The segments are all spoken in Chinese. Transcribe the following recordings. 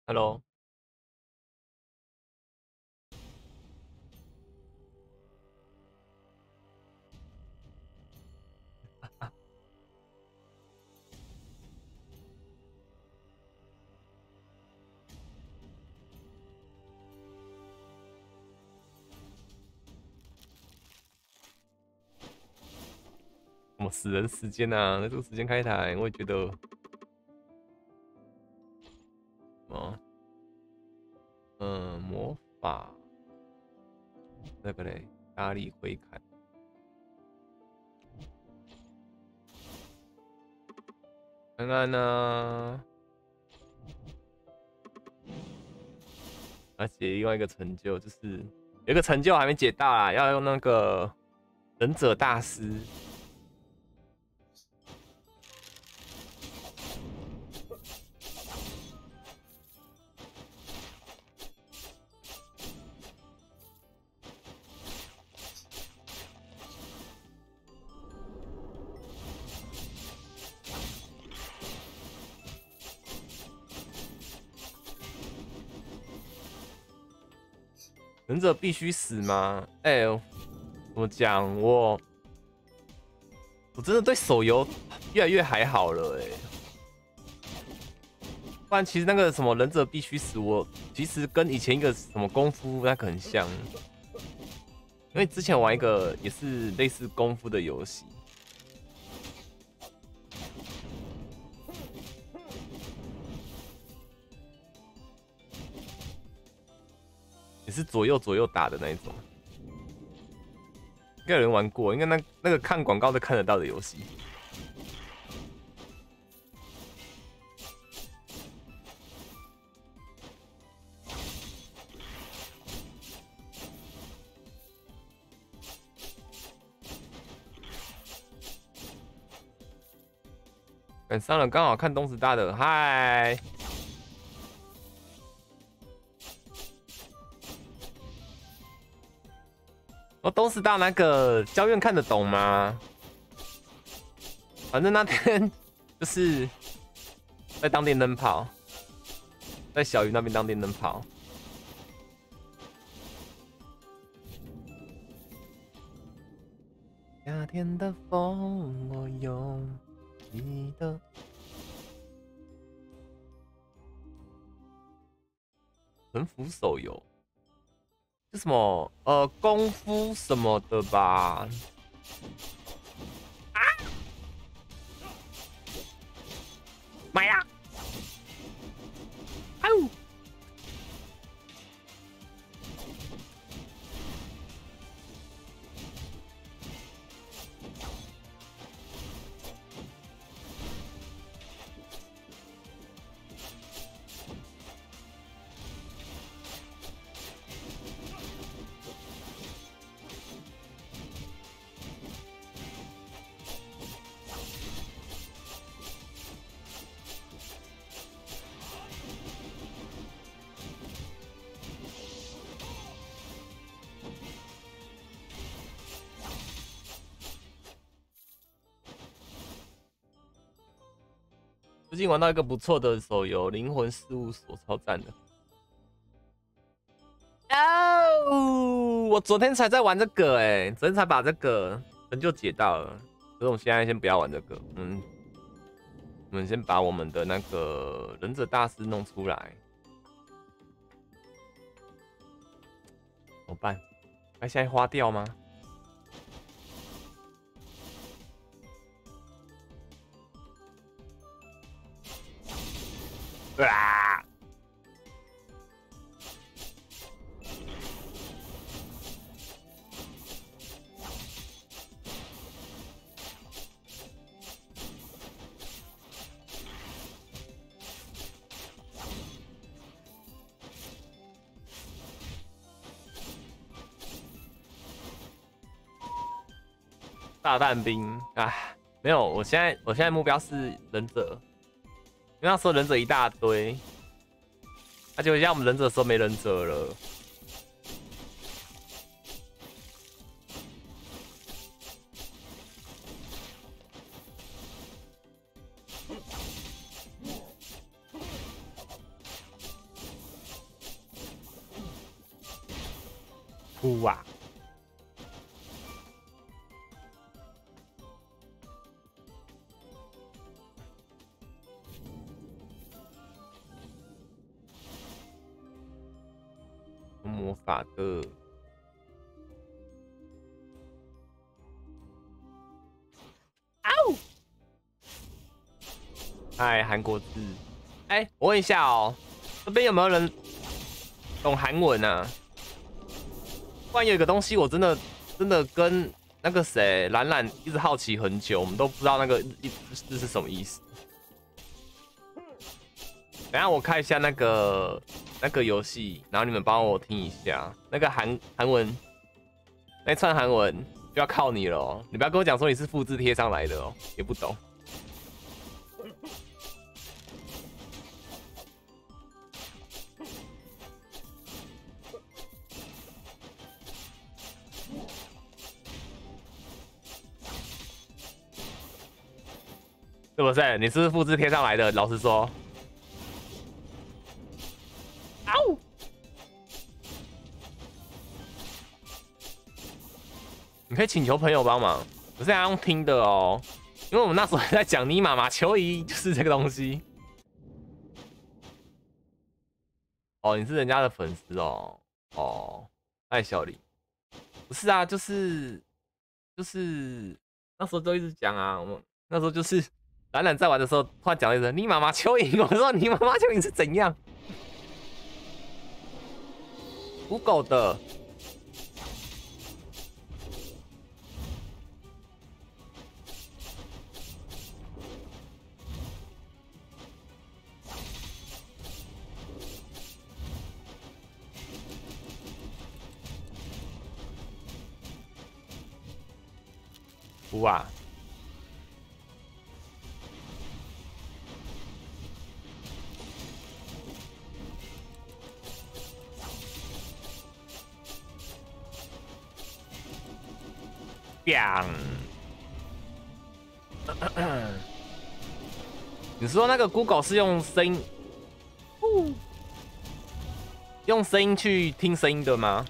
Hello，什么死人时间啊？这个时间开台，我也觉得，哦，魔法那个嘞，大力挥砍，看看呢，而且另外一个成就就是有一个成就还没解大啦，要用那个忍者大师。忍者必须死吗？哎、怎么讲？我真的对手游越来越还好了哎、不然其实那个什么忍者必须死，我其实跟以前一个什么功夫那个很像，因为之前玩一个也是类似功夫的游戏，也是左右打的那一种，应该有人玩过，应该那个看广告都看得到的游戏。赶上了，刚好看东石大的，嗨。哦，东石大那个教院看得懂吗？反正那天就是在当电灯泡，在小鱼那边当电灯泡。夏天的风，我用你的。神符手游是什么？功夫什么的吧？买呀！哎呦！最近玩到一个不错的手游《灵魂事务所》，超赞的。哦，我昨天才在玩这个昨天才把这个成就解到了。可是我们现在先不要玩这个，我们先把我们的那个忍者大师弄出来，怎么办？那现在花掉吗？啊！大弹兵啊，没有，我现在目标是忍者，因为那时候忍者一大堆，而且现在我们忍者的时候没忍者了。 哭啊！魔法的。嗨，韩国字。哎，我问一下哦，这边有没有人懂韩文啊？不然有一个东西，我真的跟那个谁懒懒一直好奇很久，我们都不知道那个字是什么意思。等一下我看一下那个游戏，然后你们帮我听一下那个韩文，那串韩文就要靠你了哦。你不要跟我讲说你是复制贴上来的哦，也不懂。是不是？你是不是复制贴上来的？老实说。嗷！你可以请求朋友帮忙，我现在用听的哦，因为我们那时候还在讲你妈妈球衣就是这个东西。哦，你是人家的粉丝哦。哦，爱小李。不是啊，就是那时候都一直讲啊，我们那时候就是懒懒在玩的时候，突然讲了一声“你妈妈蚯蚓”，我说“你妈妈蚯蚓是怎样 ？”Google 的。哇！你说那个 Google 是用声音，用声音去听声音的吗？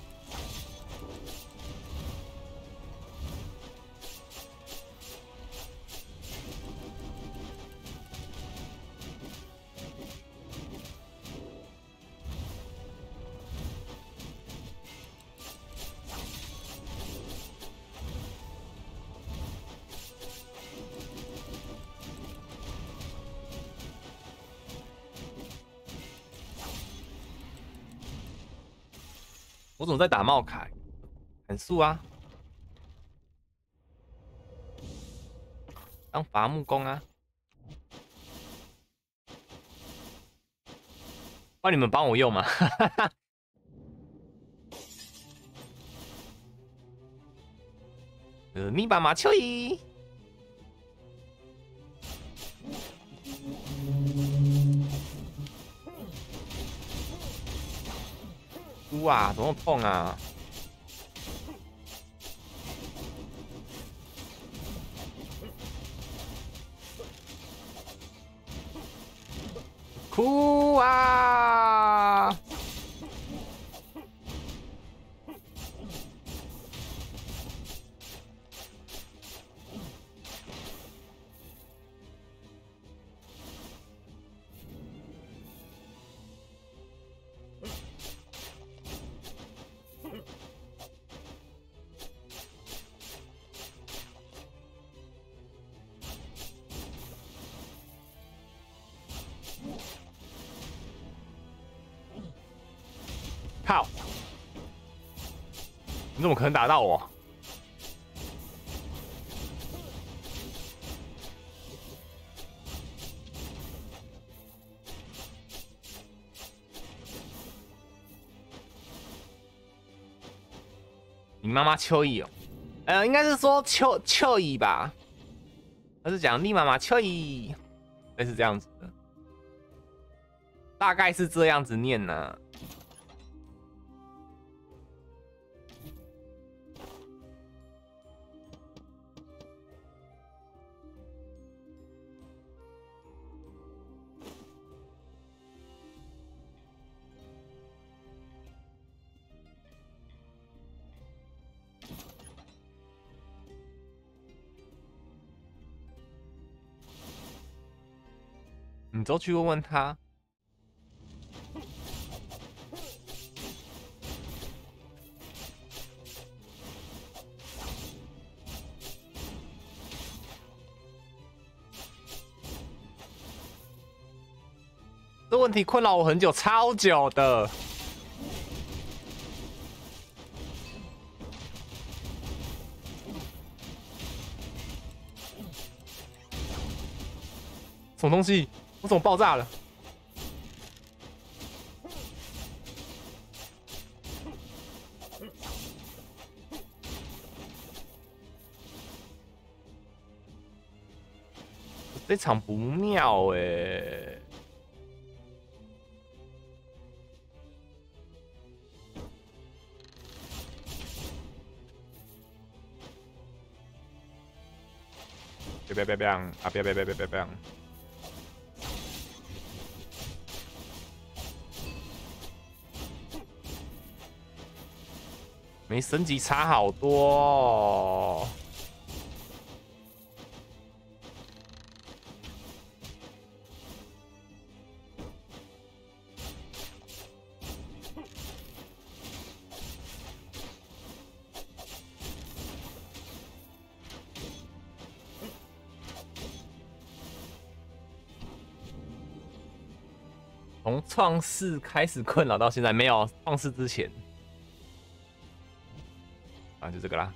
我怎么在打茂凯？砍树啊，当伐木工啊。帮你们帮我用嘛。你爸妈秋衣。哇，怎么痛啊？哭啊！靠！你怎么可能打到我？你妈妈秋意哦，应该是说秋意吧？他是讲你妈妈秋意，类似这样子的，大概是这样子念呢、啊。 你都去问问他。这问题困扰我很久，超久的。什么东西？我怎么爆炸了？这场不妙欸。别啊！别！没升级差好多哦。从创世开始困扰到现在，没有创世之前，啊，就这个啦。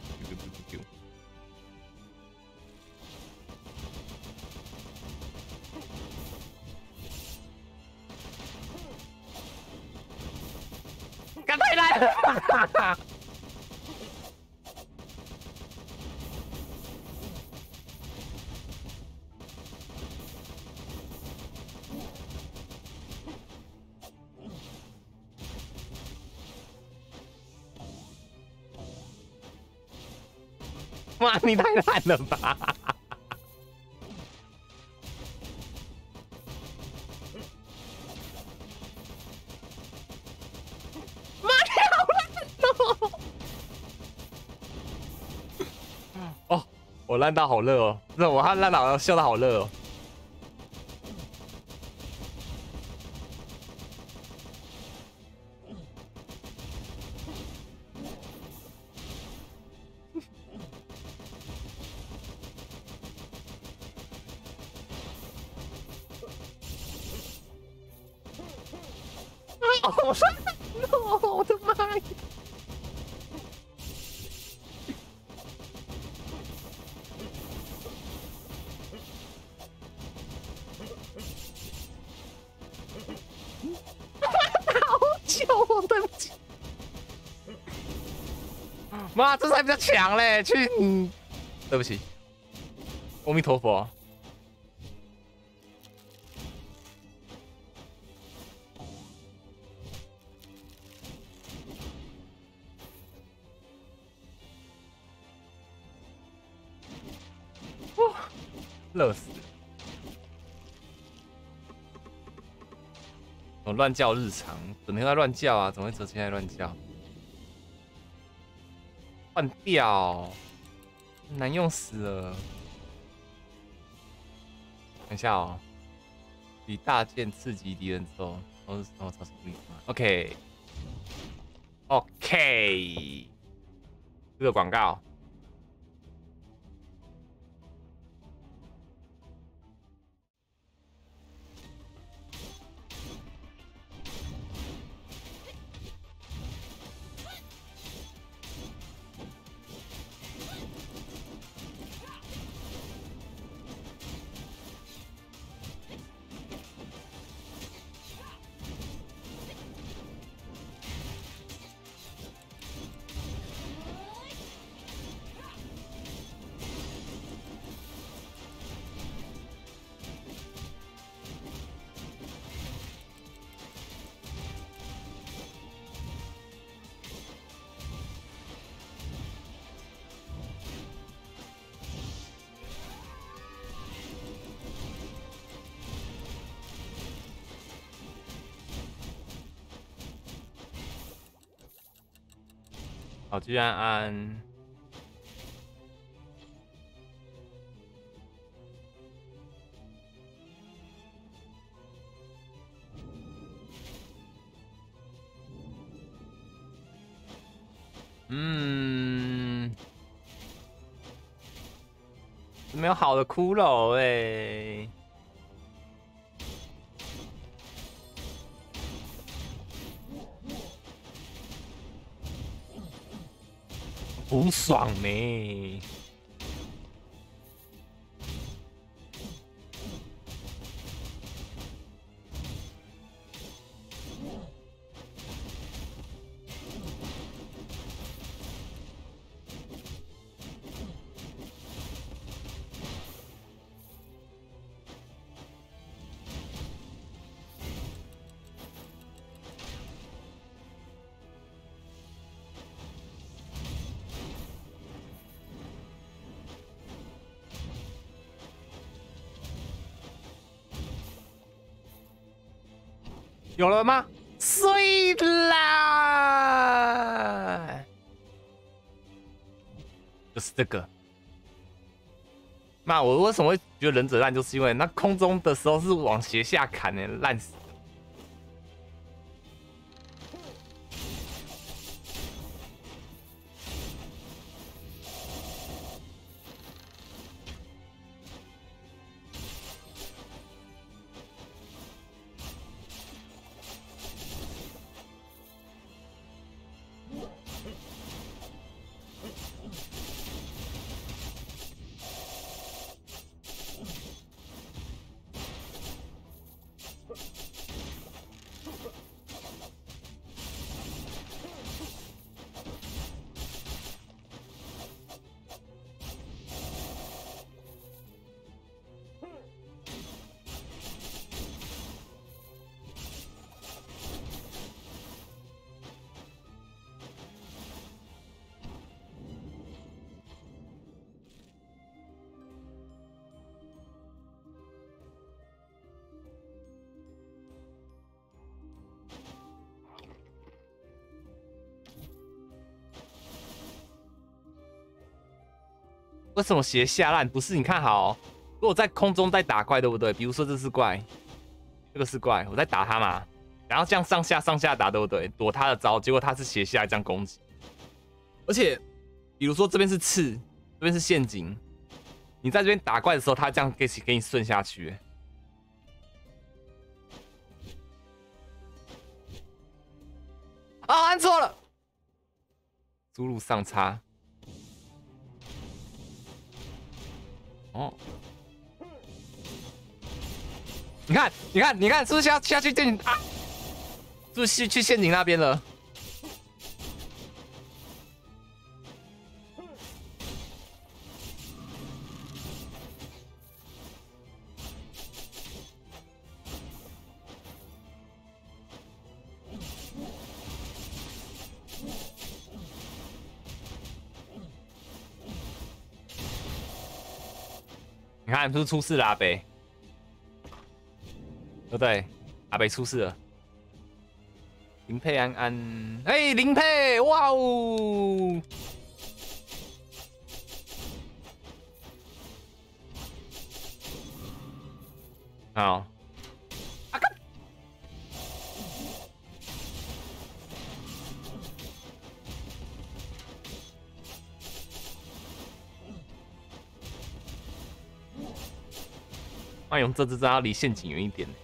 干太难了！哇，你太烂了吧！妈，你好烂哦！哦，我烂到好热哦，不是我烂到笑到好热哦。好帅！我的妈呀！好久哦，对不起。妈，这才比较强嘞！去，对不起，阿弥陀佛。热死！我乱叫日常，整天在乱叫啊，怎么会折现在乱叫？换掉，难用死了。等一下哦，以大剑刺激敌人之后，超速力。OK，这个广告。好，居然安。 没有好的骷髅哎，不爽呢。有了吗？碎啦！就是这个。那我为什么会觉得忍者烂，就是因为那空中的时候是往斜下砍的，烂死。为什么斜下烂？不是，你看好、哦，如果在空中在打怪，对不对？比如说这是怪，这个是怪，我在打他嘛，然后这样上下打，对不对？躲他的招，结果他是斜下这样攻击。而且，比如说这边是刺，这边是陷阱，你在这边打怪的时候，他这样给你顺下去。啊，按错了，输入上叉。哦，你看，是不是下去陷阱啊？是不是去陷阱那边了？你看，是不是出事了，阿北？对不对？阿北出事了。林佩安安，哎，林佩，哇哦！好，啊干！万用这只要离陷阱远一点。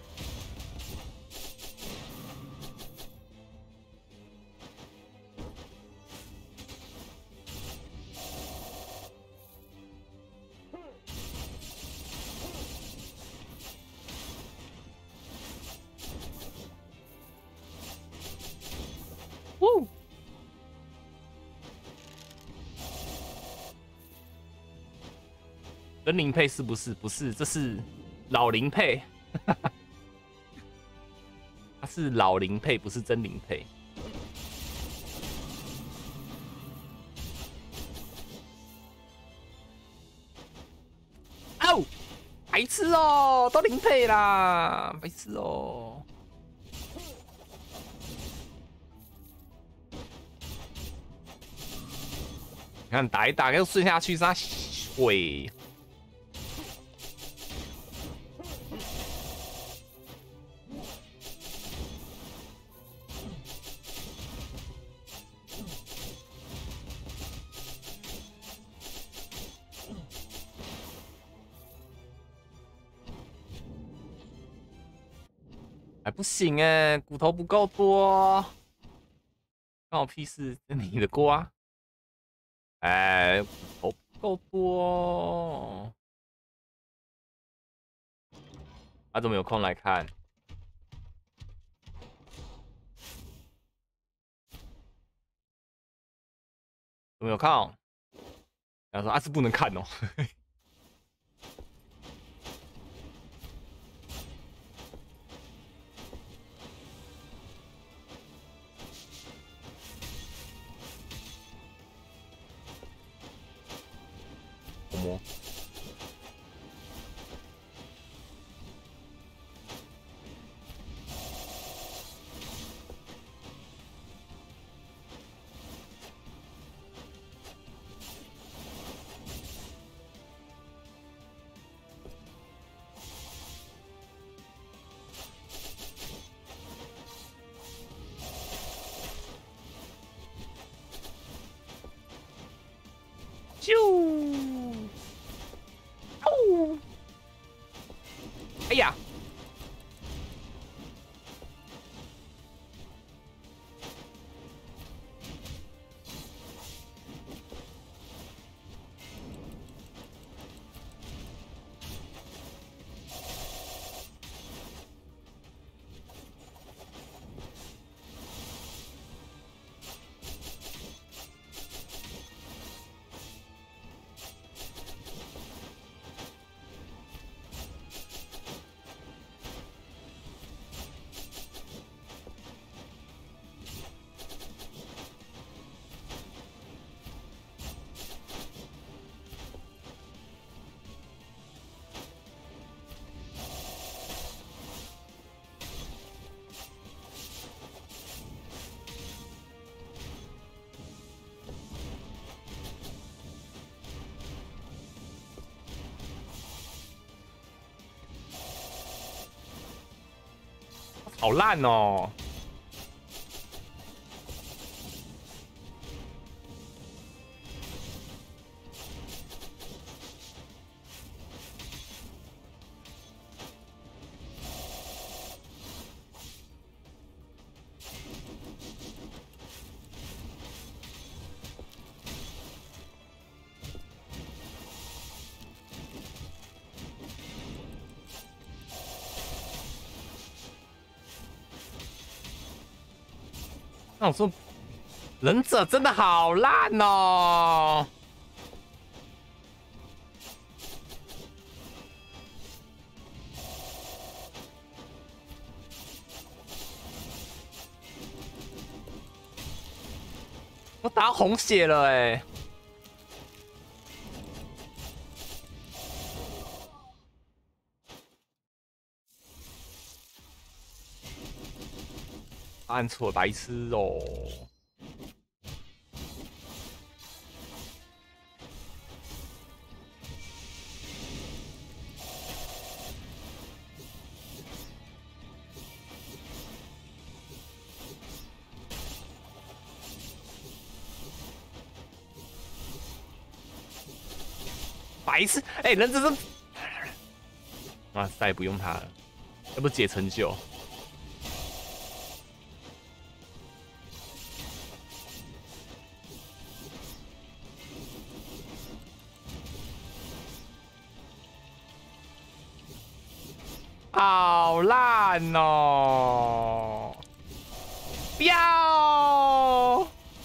真灵配是不是？不是，这是老灵配。他是老灵配，不是真灵配。哦，白痴哦，都灵配啦，白痴哦。你看打一打又顺下去，是他水。 还不行哎，骨头不够多，关我屁事，是你的锅啊！哎，骨头不够多，他怎么有空来看？怎么有空？他说啊是不能看哦。我摸。啾！哦！哎呀！好烂哦！那我说，忍者真的好烂哦！我打到红血了哎！按错，白痴哦！白痴！哎，忍者真……哇塞，不用他了，要不解成就。好烂哦！不要！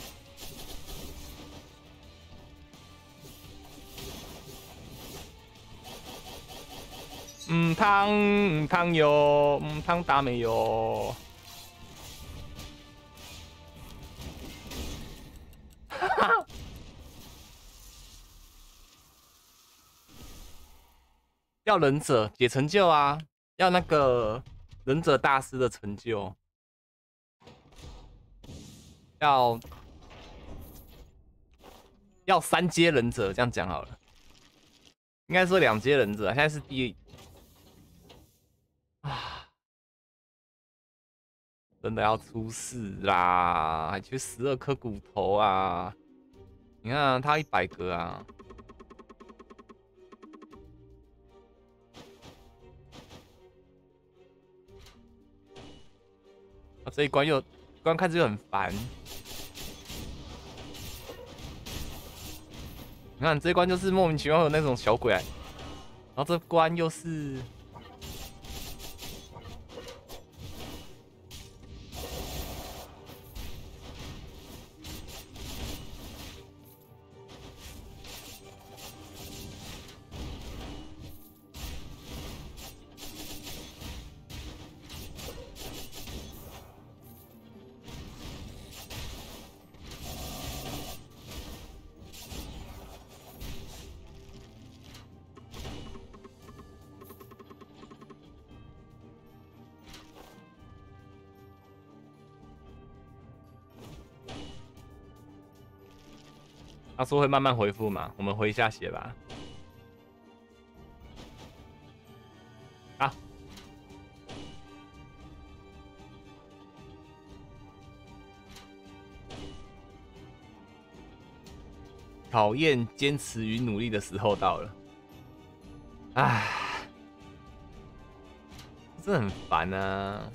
汤哟，汤打没有。哈哈！要忍者解成就啊！要那个忍者大师的成就，要3阶忍者，这样讲好了。应该说2阶忍者，现在是啊，真的要出事啦！还缺12颗骨头啊！你看啊他100个啊！ 这一关看着就很烦。你看这一关就是莫名其妙有那种小鬼，然后这关又是。他说会慢慢恢复嘛，我们回一下血吧。啊！考验坚持与努力的时候到了。唉，这很烦啊。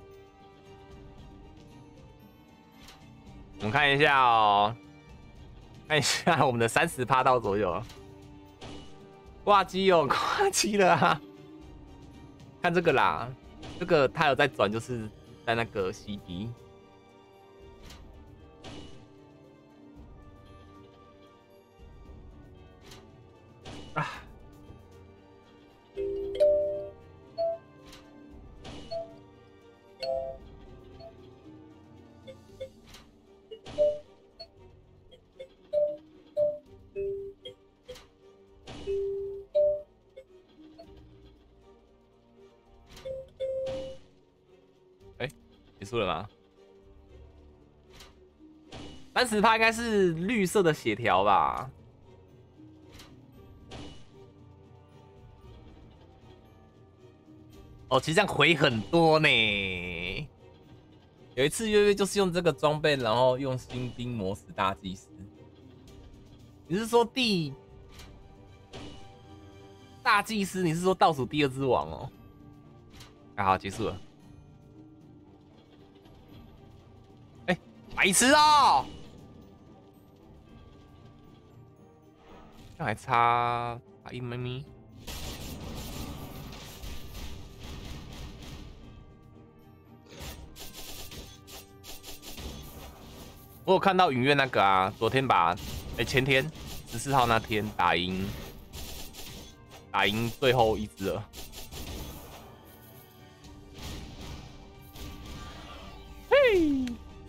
我们看一下哦。看一下我们的30%到左右，挂机哦，挂机了啊！看这个啦，这个它有在转，就是在那个 CD。啊！结束了吗？30%应该是绿色的血条吧？哦，其实这样回很多呢。有一次约约就是用这个装备，然后用新兵磨死大祭司。你是说大祭司？你是说倒数第2只王哦？啊，好，结束了。白痴哦！这还差1咪咪。我有看到云院那个啊，昨天前天14号那天打赢最后1只了。嘿！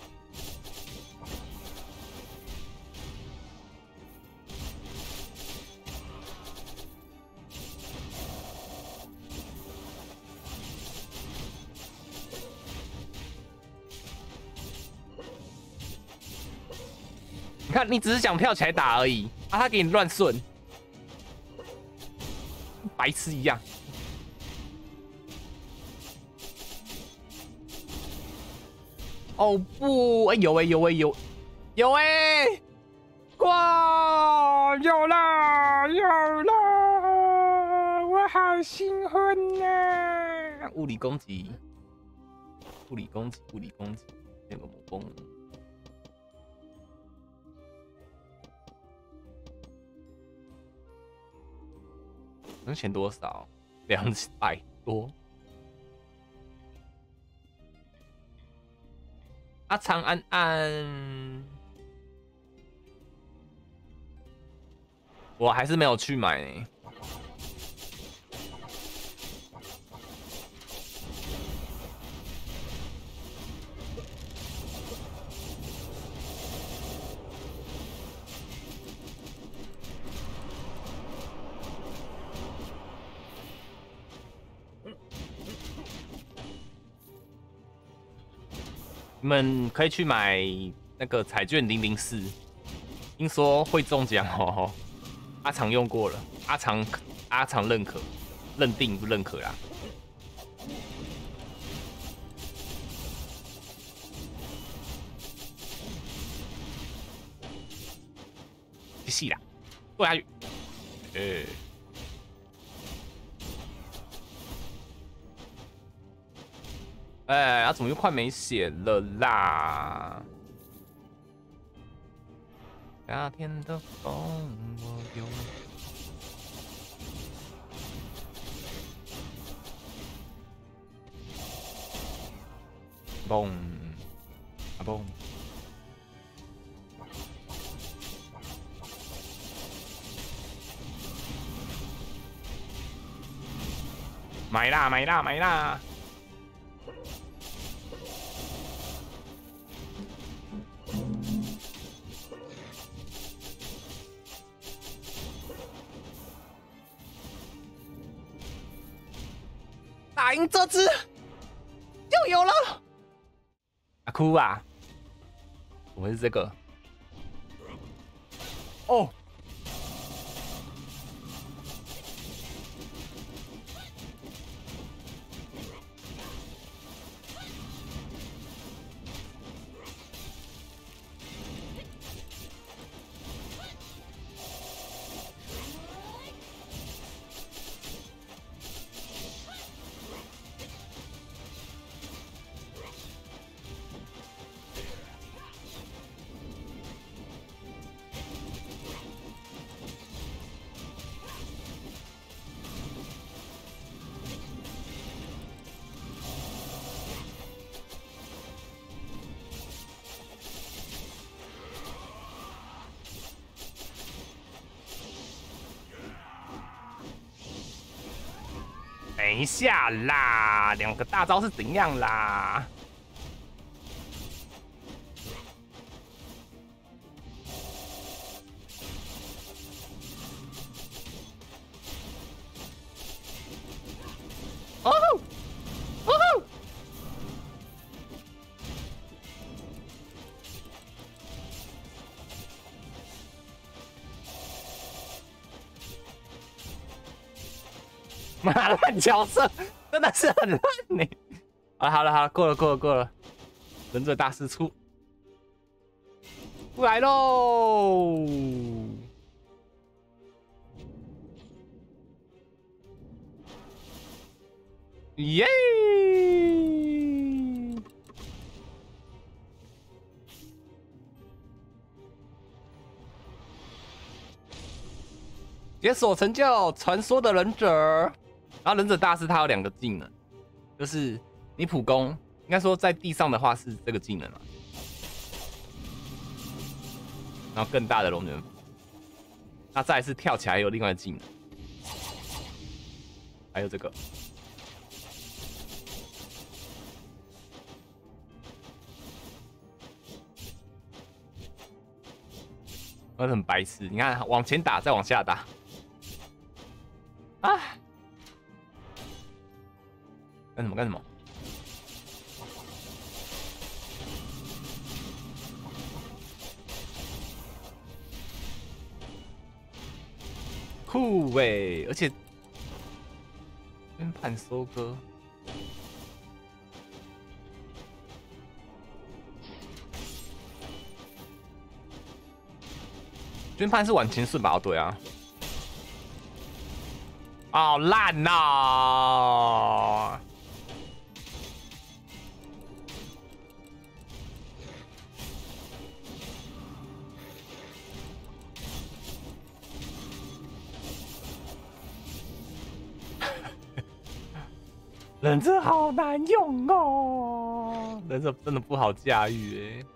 你看，你只是想跳起来打而已，啊，他给你乱顺，白痴一样。哦不，哎、有哇，有啦，我好兴奋呐！物理攻击，那个魔攻。能钱多少？200多。阿长安，我还是没有去买呢。你们可以去买那个彩券004，听说会中奖哦。阿长用过了，阿长认定不认可啦。是啦，剁下去。 哎，他怎么又快没血了啦？夏天的风，我有。嘣，啊嘣！买啦买啦买啦！打赢这只就有了。啊哭啊！我是这个。哦。等一下啦，两个大招是怎样啦？哦哦！妈烂角色，真的是很烂呢。好了，过了，忍者大师出来喽！耶！解锁成就传说的忍者，然后忍者大师他有2个技能，就是你普攻，应该说在地上的话是这个技能嘛，然后更大的龙卷风，那再来是跳起来有另外的技能，还有这个。很白痴，你看往前打，再往下打，啊！干什么？酷欸，而且边盘收割。军判是往前顺吧？哦，对啊。好烂呐！忍者好难用哦，忍者真的不好驾驭哎。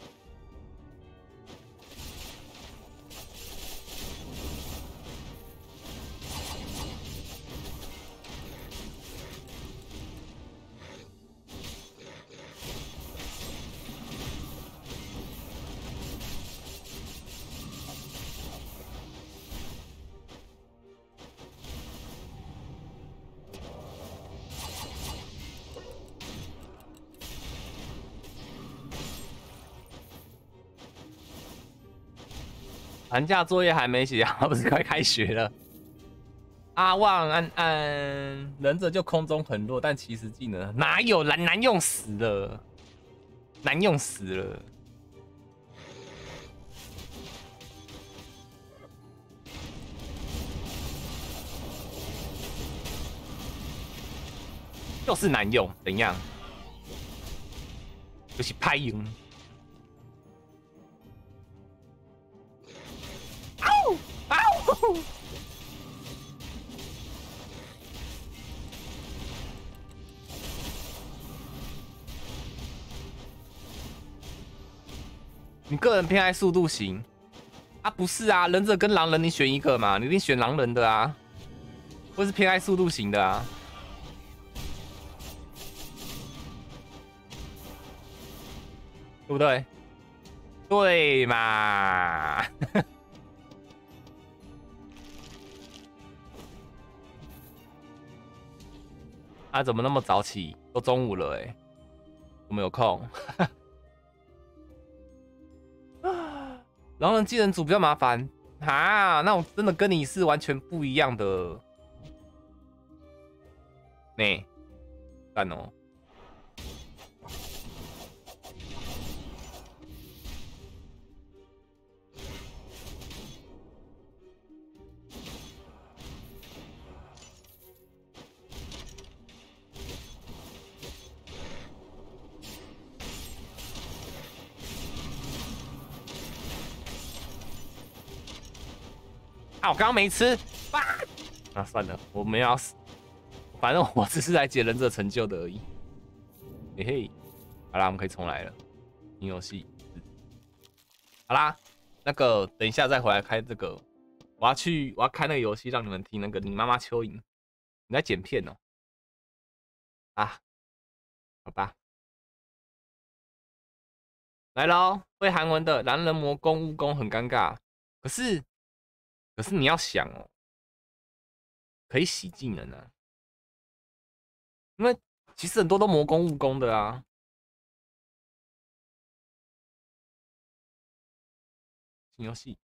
寒假作业还没写啊，不是快开学了？阿旺安安，忍者就空中很弱，但其实技能哪有难用死了，难用死了。就是难用，怎样？ 就是派用。嗷嗷！你个人偏爱速度型啊？不是啊，忍者跟狼人你选一个嘛，你一定选狼人的啊，或是偏爱速度型的啊，对不对？对嘛？啊，怎么那么早起？都中午了哎，我们有空。狼人技能组比较麻烦啊，那我真的跟你是完全不一样的。呢，干哦。啊，我刚刚没吃。啊，算了，我们要死。反正我只是来解忍者成就的而已。嘿嘿，好啦，我们可以重来了。新游戏，好啦，那个等一下再回来开这个。我要开那个游戏，让你们听那个你妈妈蚯蚓。你在剪片哦？啊，好吧。来喽，会韩文的男人魔宫蜈蚣很尴尬。可是你要想哦，可以洗技能啊，因为其实很多都魔宫蜈蚣的啊。新游戏，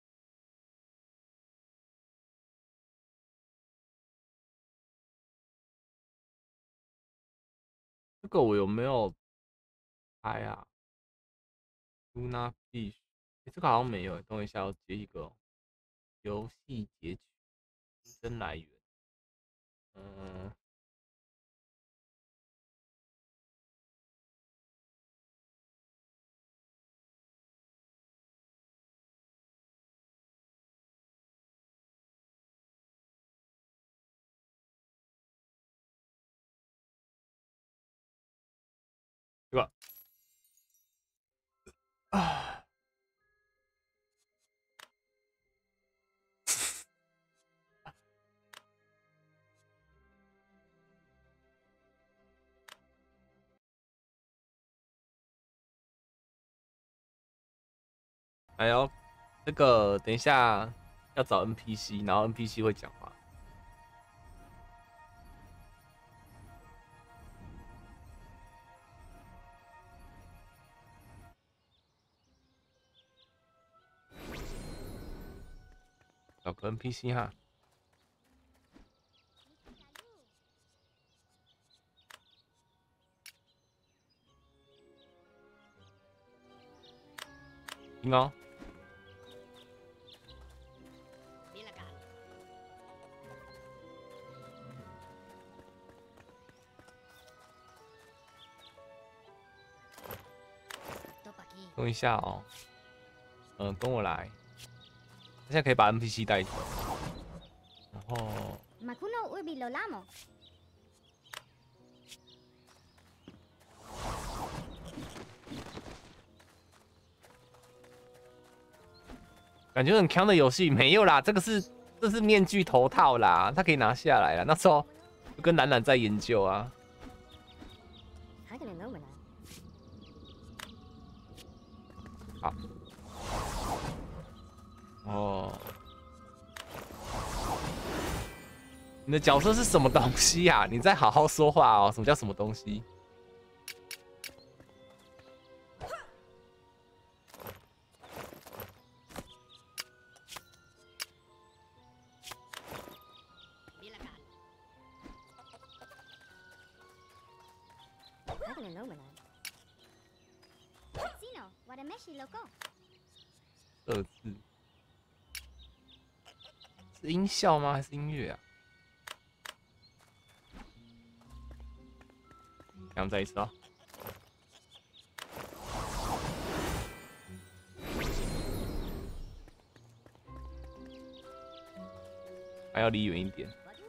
这个我有没有拍啊？Luna Fish，这个好像没有。等我一下，要接一个游戏结局，真来源。嗯，这个啊，哎呦，这个等一下要找 NPC，然后 NPC 会讲话。找个 NPC 哈。听哦。等一下哦。跟我来。现在可以把 NPC 带走，然后。感觉很强的游戏没有啦，这是面具头套啦，它可以拿下来啦。那时候就跟懒懒在研究啊。好。哦，你的角色是什么东西呀？你再好好说话哦。什么叫什么东西？设置是音效吗？还是音乐啊？让我们再一次哦。 还要离远一点。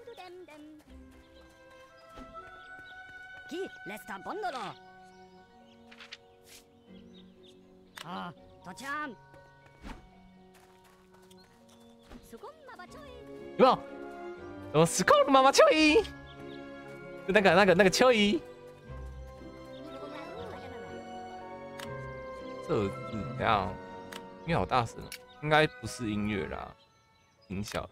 啊，多强！ 有没有？我时空妈妈秋衣，那个秋衣，这是怎样？音乐好大声哦，应该不是音乐啦，挺小的。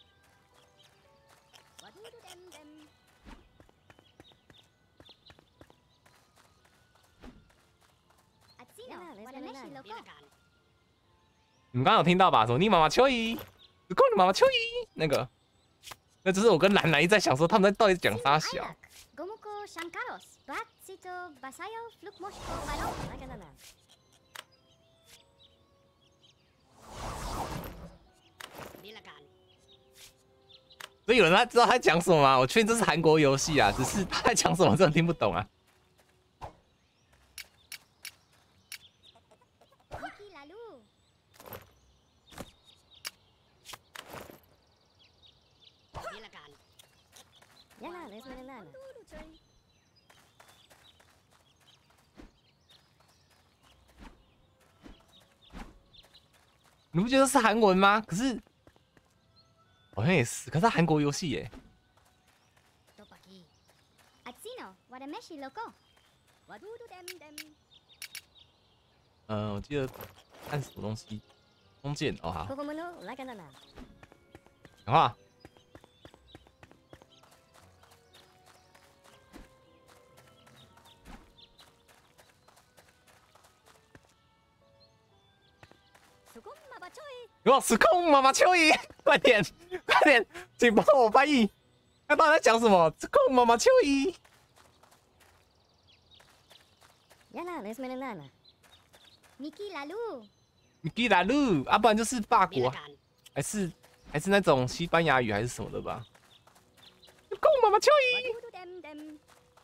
你们刚刚有听到吧？说你妈妈秋衣，时空妈妈秋衣，那个。那只是我跟兰兰一直在想说，他们到底讲啥小？所以有人他知道他在讲什么吗？我确定这是韩国游戏啊，只是他在讲什么，我真的听不懂啊。你不觉得是韩文吗？可是好像也是，可是韩国游戏耶。我记得看什么东西，弓箭哦好。讲话。有时空妈妈秋衣，快点，快点，请帮我翻译。他到底在讲什么？时空妈妈秋衣。米基拉路，啊，不然就是法国，还是那种西班牙语还是什么的吧？时空妈妈秋衣。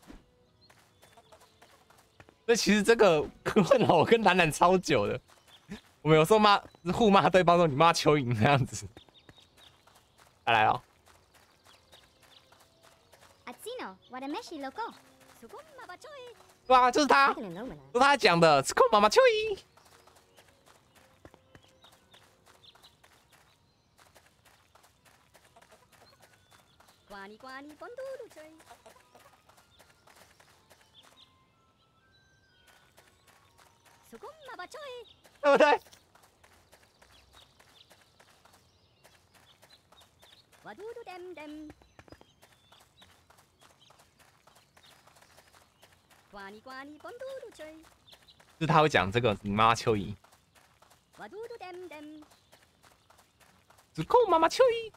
所以其实这个困扰我跟兰兰超久的。我们有时候互骂对方说你骂蚯蚓那样子。来了。对啊，就是他，是他讲的，是空妈妈蚯蚓。对不对？就是他会讲这个，你妈妈蚯蚓。是空妈妈蚯蚓。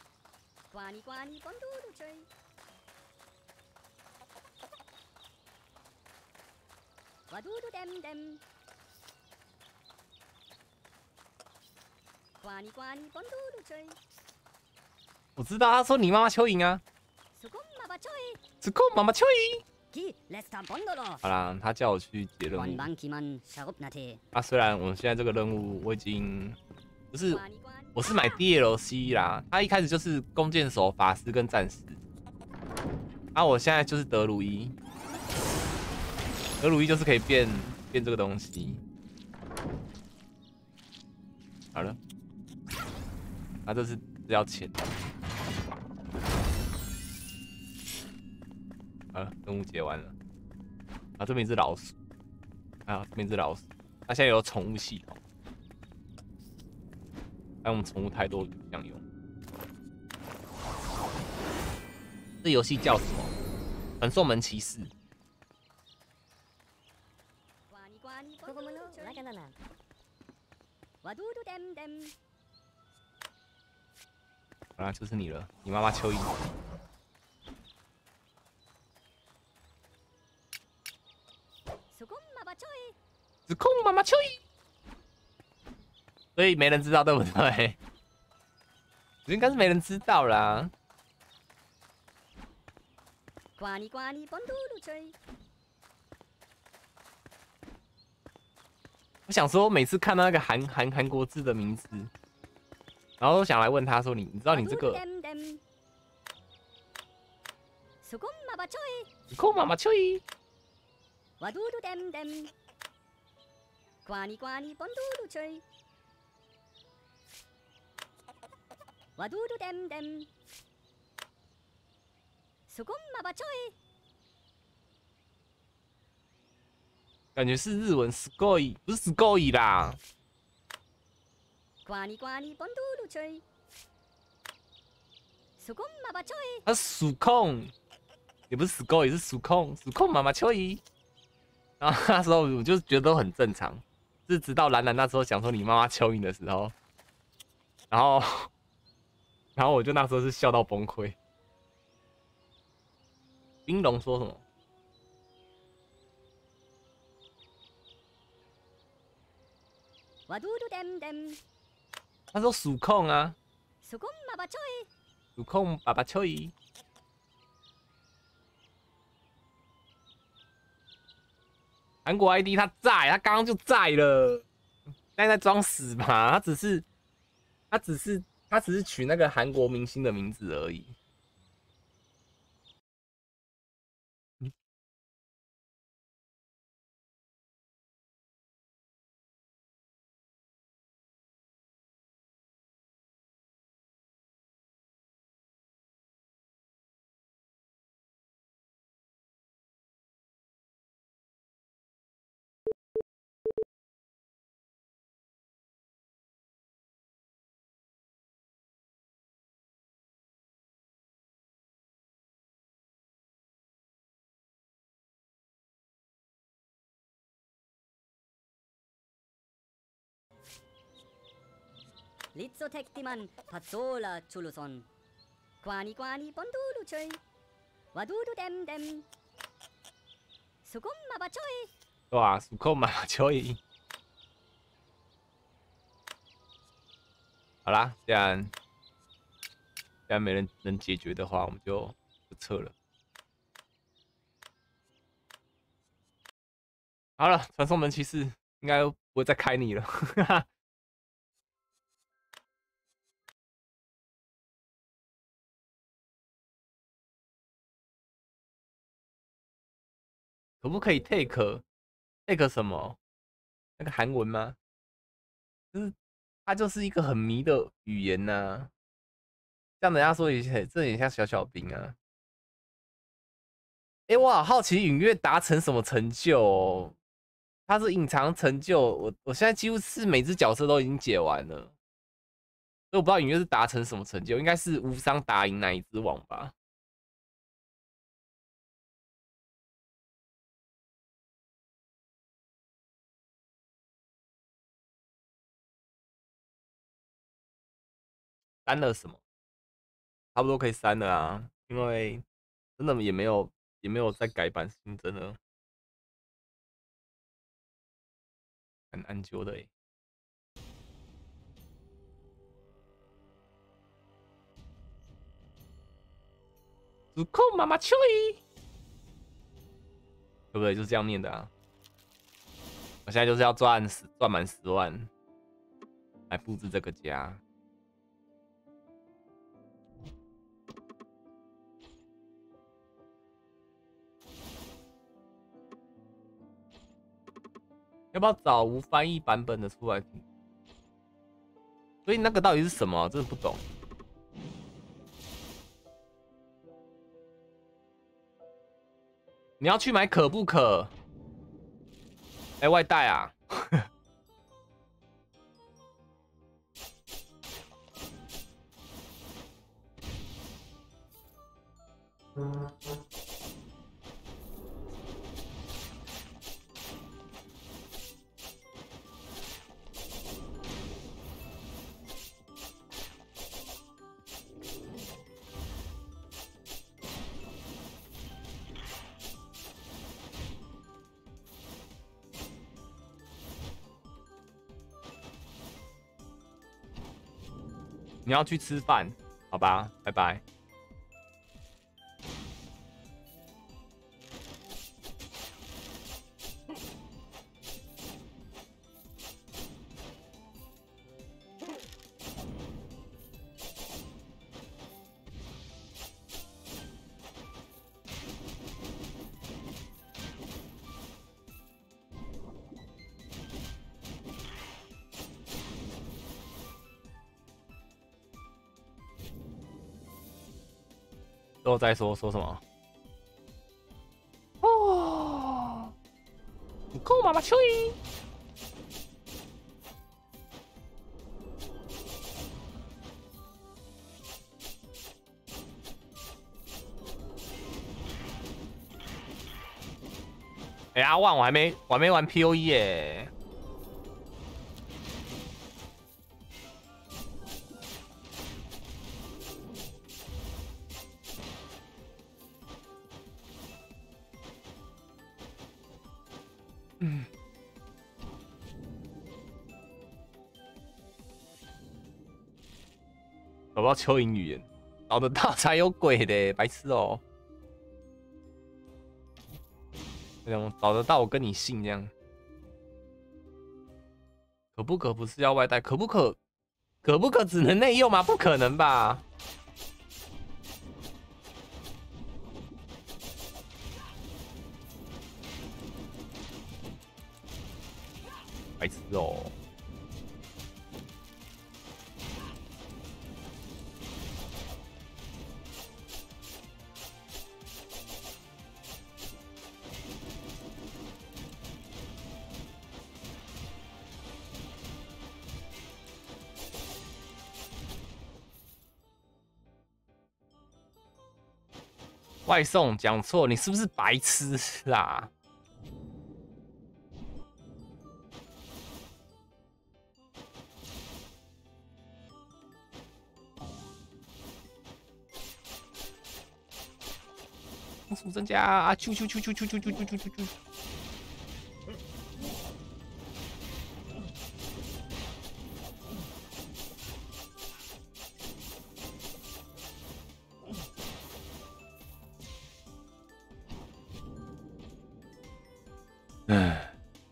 我知道，他说你妈妈蚯蚓啊。是空妈妈蚯蚓。好啦，他叫我去解任务。啊，虽然我现在这个任务我已经不是，我是买 DLC 啦。他一开始就是弓箭手、法师跟战士。啊，我现在就是德鲁伊。德鲁伊就是可以变这个东西。好了，啊，这是要钱的。好了，任务解完了。啊，这边一只老鼠。啊，这边一只老鼠。它现在有宠物系统。但我们宠物太多，不想用。这游戏叫什么？传送门骑士。好啦，就是你了，你妈妈蚯蚓。时空妈妈蚯蚓。所以没人知道，对不对？应该是没人知道啦。我想说，每次看到那个韩国字的名字，然后都想来问他说：“你知道你这个 댐댐 수금 마바초이 고마마 초이. 와두두 댐댐 과니 번두두 초이 와두두 댐댐 수금 마바초이 感觉是日文 scoy， 不是 scoy 啦。 과니 번두두 초이 수금 마바초이 它是属控，也不是 scoy， 是属控，属控妈妈秋姨。然后那时候我就觉得都很正常，是直到兰兰那时候想说你妈妈蚯蚓的时候，然后我就那时候是笑到崩溃。冰龙说什么？ 와두두 댐댐 他说属控啊， 수금 마바초이 属控爸爸秋姨。韩国 ID 他在，他刚刚就在了，现在在装死吧？他只是取那个韩国明星的名字而已。 리소텍티만 파솔라 줄루손 과니 번두두 초이 와두두 댐댐 수금 마바초이 对啊，属控妈妈蚯蚓。好啦，既然没人能解决的话，我们就不测了。好了，传送门骑士应该不会再开你了。可不可以 take 什么？那个韩文吗？就是它就是一个很迷的语言呐、啊。像人家说这也像小兵啊。我好好奇允月达成什么成就哦？它是隐藏成就，我现在几乎是每只角色都已经解完了，所以我不知道允月是达成什么成就，应该是无伤打赢哪一只王吧。删了什么？差不多可以删了啊，因为真的也没有再改版新增了，很安久的欸。主控妈妈秋姨，对不对？就是这样念的啊。我现在就是要赚满10万，来布置这个家。要不要找无翻译版本的出来听？所以那个到底是什么？真的不懂。你要去买可不可？外带啊！你要去吃饭，好吧，拜拜。 之后再说什么？哦，你够妈妈吹！哎、阿万，我还没玩 POE 耶。找不到蚯蚓语言，找得到才有鬼的，白痴哦、那种找得到我跟你姓这样，可不可不是要外带？可不可只能内用吗？不可能吧！白痴哦、外送讲错，你是不是白痴啦？风速增加啊！啾啾啾啾啾啾啾啾啾啾！唉，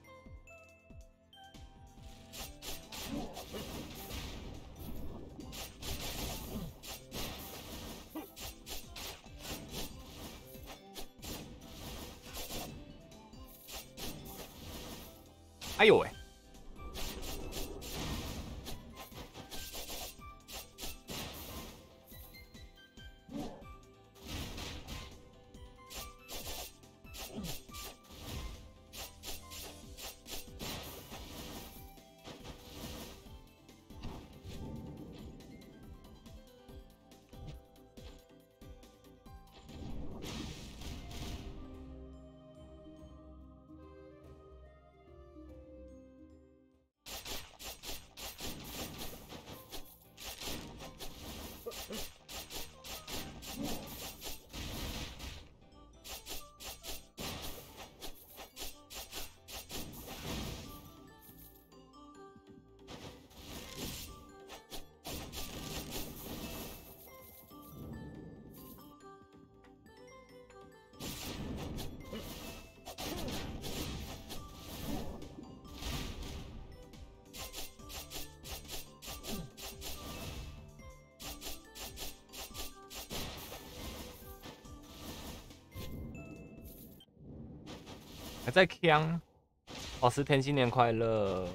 哎呦喂！还在呛，老师天新年快乐！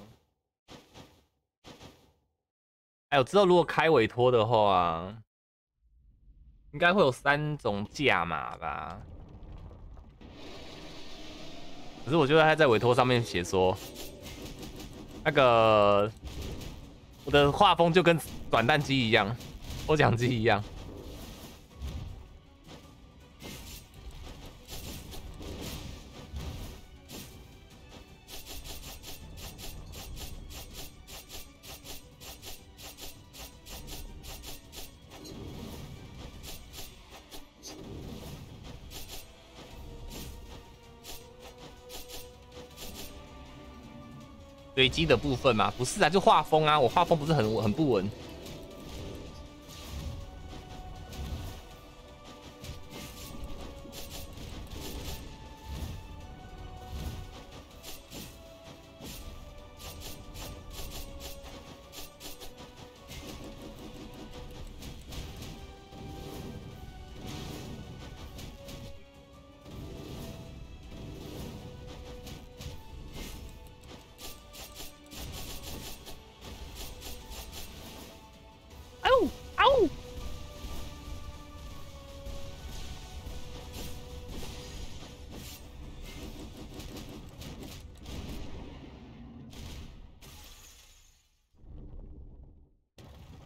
哎呦，知道如果开委托的话，应该会有3种价码吧？可是我觉得他在委托上面写说，那个我的画风就跟短弹机一样，抽奖机一样。随机的部分吗？不是啊，就画风啊，我画风不是很不稳。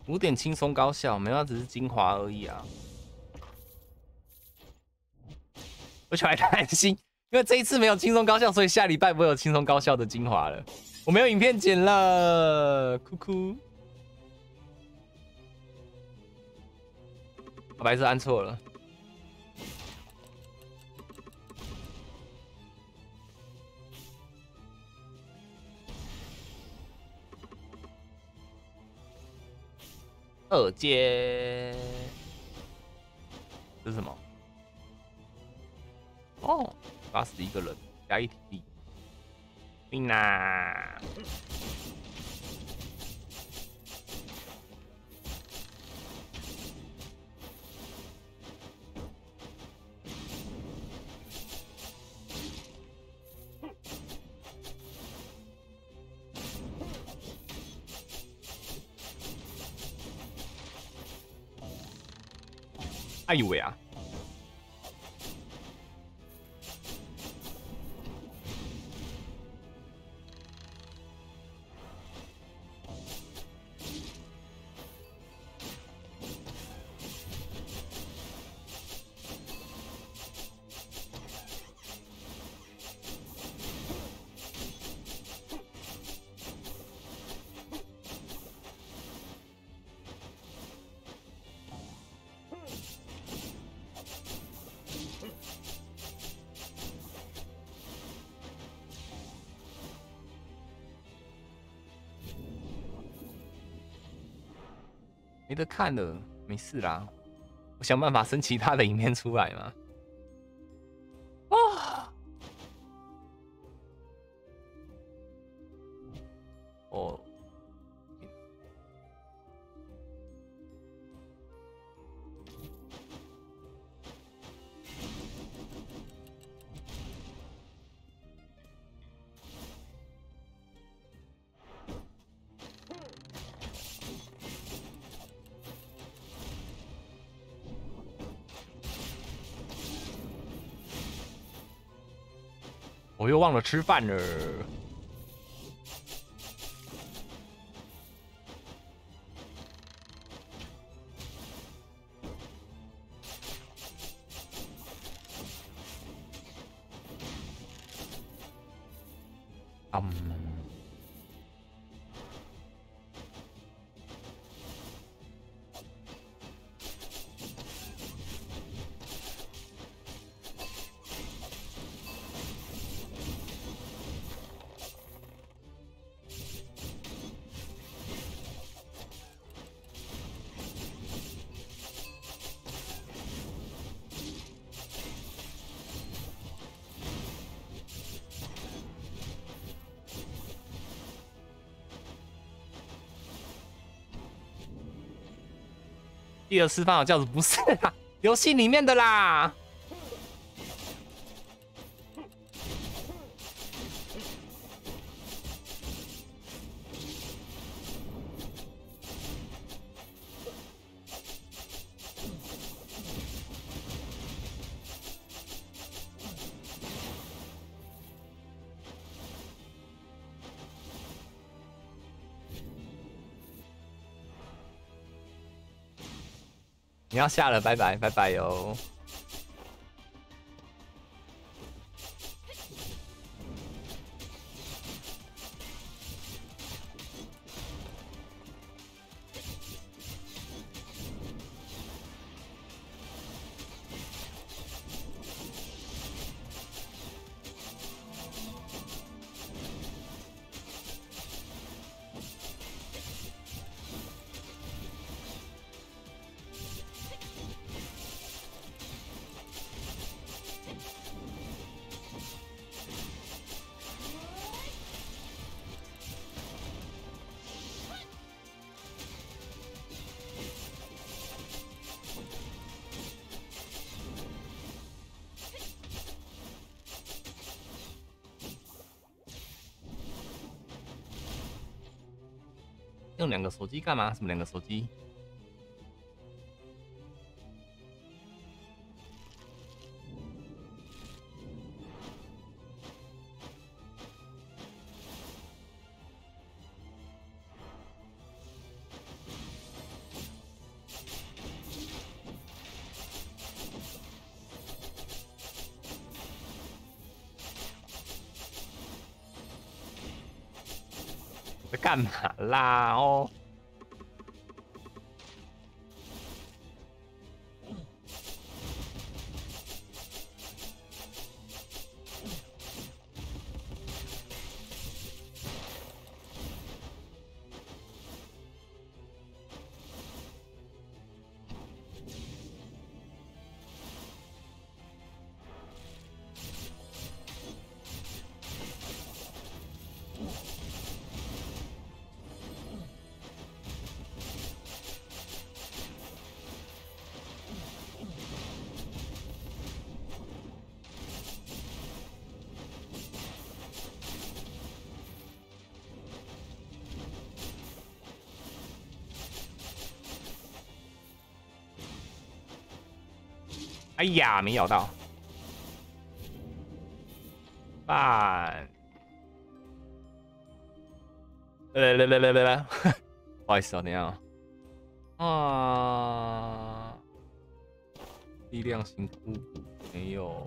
5点轻松高效，没有，只是精华而已啊。我小孩担心，因为这一次没有轻松高效，所以下礼拜不会有轻松高效的精华了。我没有影片剪了，哭哭。我白色按错了。2阶，这是什么？哦，打死1个人，加1体力。命啦！哎呦喂啊！没得看了，没事啦。我想办法生其他的影片出来嘛。啊！哦。我又忘了吃饭了。第二次放好教子不是啦，游戏里面的啦。你要下了，拜拜，拜拜哟。用2个手机干嘛？什么2个手机？ 干嘛啦？哦。哎呀，没咬到。饭。来，不好意思哦，等一下哦。啊，力量型互补没有。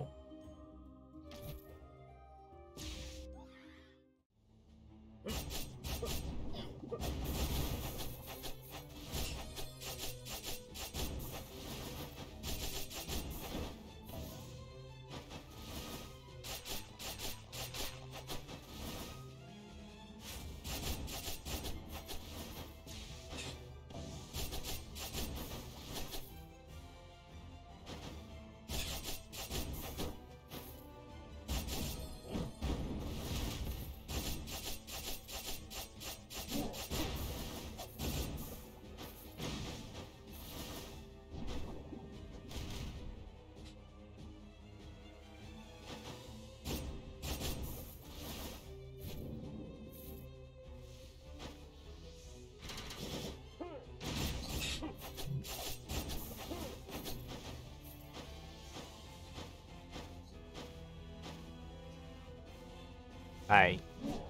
哎，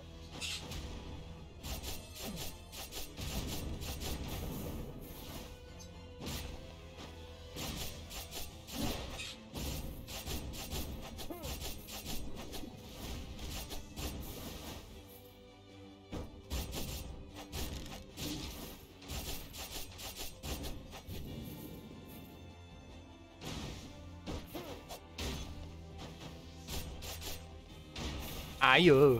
哎呦！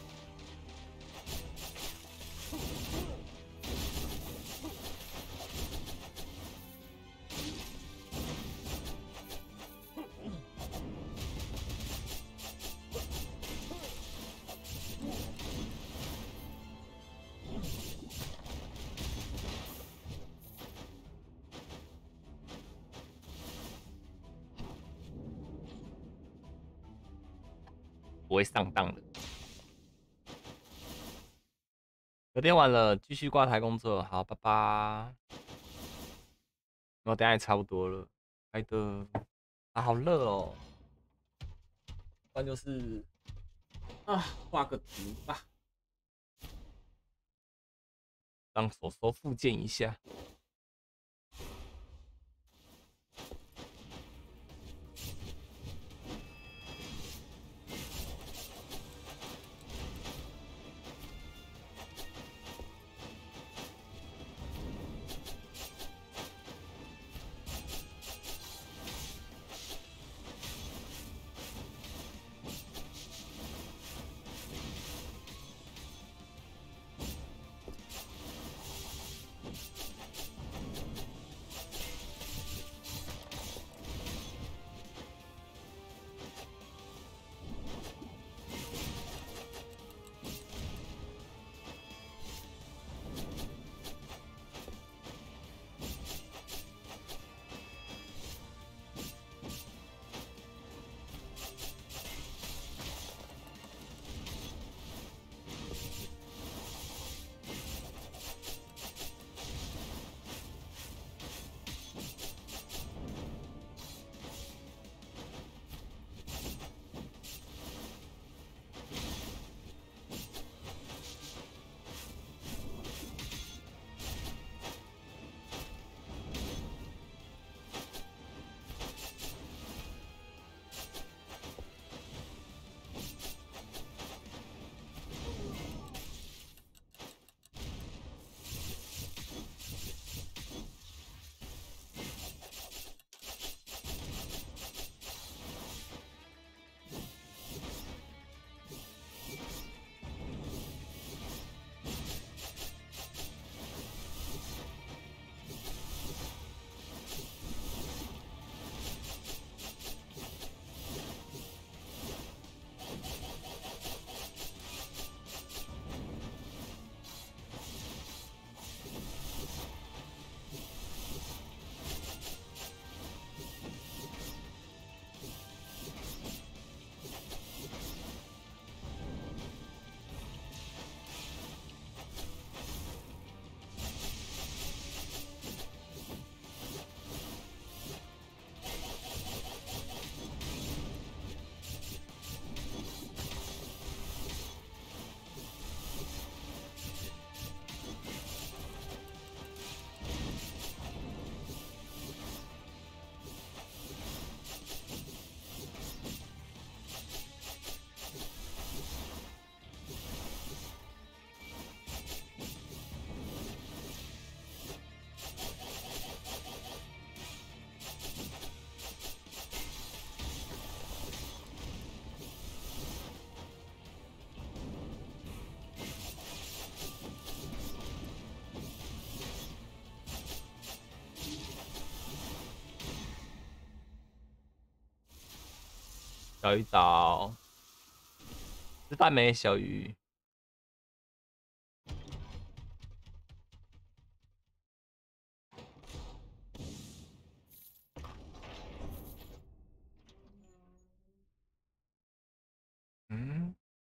不会上当的。有点晚了，继续挂台工作。好，拜拜。我等下也差不多了。拜的。啊，好热哦。不然就是啊，画个图吧，让手手复健一下。 小鱼早，吃饭没？小鱼。嗯。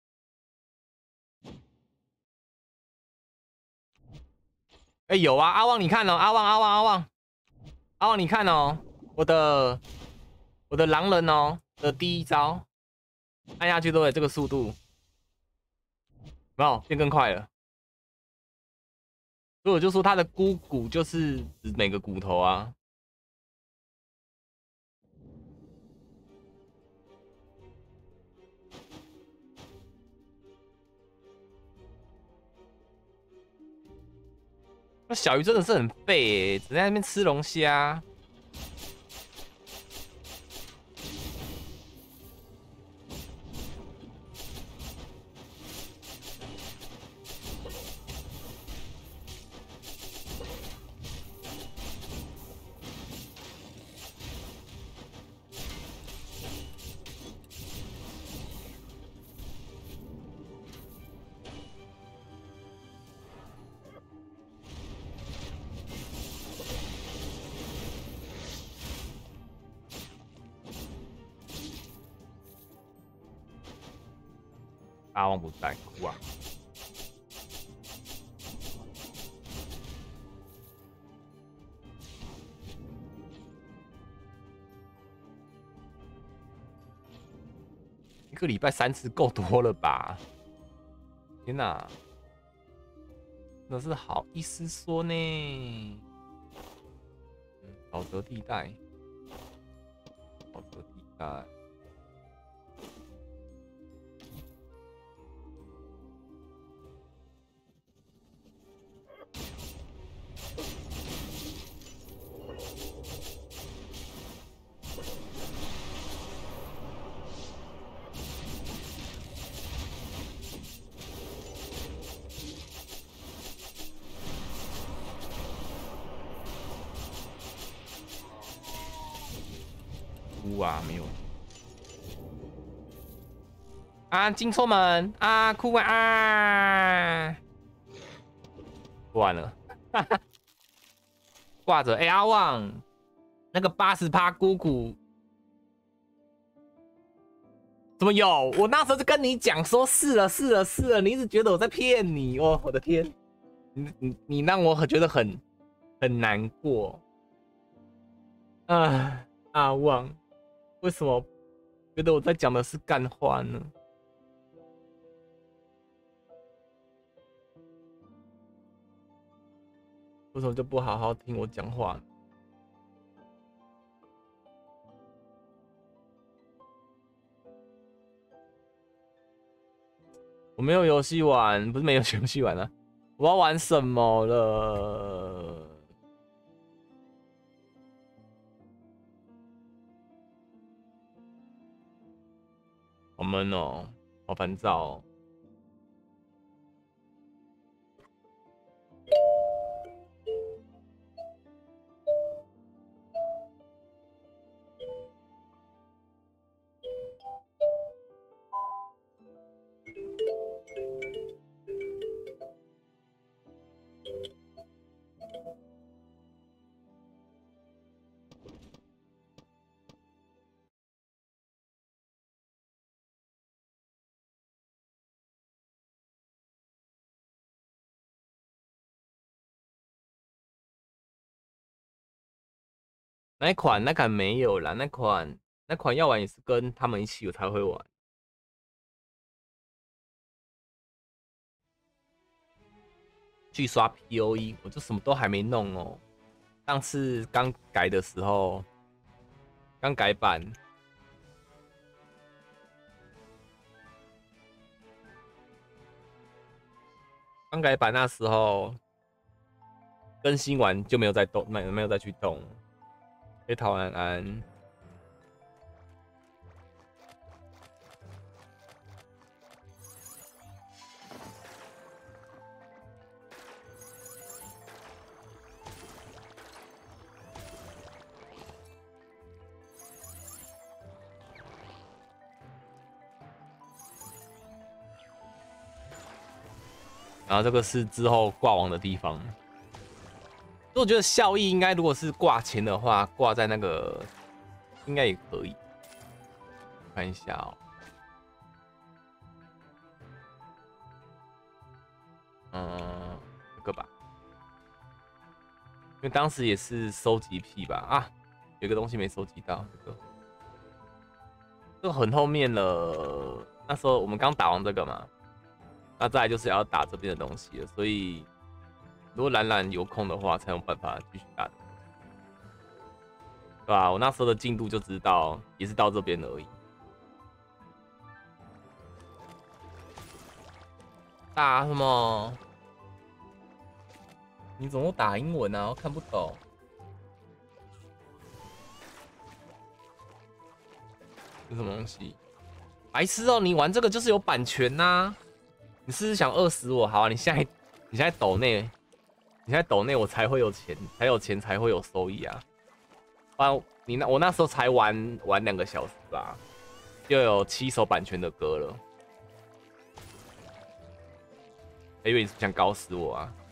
哎、有啊，阿旺你看哦，阿旺你看哦，我的狼人哦的第一招，按下去对不对？这个速度，没有变更快了。所以我就说他的孤骨就是指每个骨头啊。那小鱼真的是很废只在那边吃龙虾。阿旺不在，哭啊！一个礼拜3次够多了吧？天哪，那是好意思说呢。沼泽地带，沼泽地带。哭啊，没有。啊，进错门啊，哭啊！完了，挂着。哎、阿旺，那个80%姑姑怎么有？我那时候就跟你讲说是了，你一直觉得我在骗你哦，我的天！你让我觉得很难过。啊，阿旺，为什么觉得我在讲的是干话呢？为什么就不好好听我讲话呢？我没有游戏玩，不是没有游戏玩啊，我要玩什么了？好闷哦，好烦躁哦。那一款没有啦，那款要玩也是跟他们一起我才会玩。去刷 POE，我就什么都还没弄哦。上次刚改的时候，刚改版，那时候更新完就没有再动，没有再去动。黑桃安安。 然后这个是之后挂网的地方。所以我觉得效益应该，如果是挂钱的话，挂在那个应该也可以。看一下哦，这个吧，因为当时也是收集癖吧。啊，有个东西没收集到，这个很后面了。那时候我们刚打完这个嘛，那再来就是要打这边的东西了，所以如果兰兰有空的话，才有办法继续打的，对吧？我那时候的进度就知道，也是到这边而已。打什么？你怎么打英文啊？我看不懂。是什么东西？白痴哦！你玩这个就是有版权呐、啊！你是不是想饿死我？好啊，你现在抖内，我才会有钱，才会有收益啊！不然我那时候才玩2个小时吧，就有7首版权的歌了。还以为你是想搞死我啊！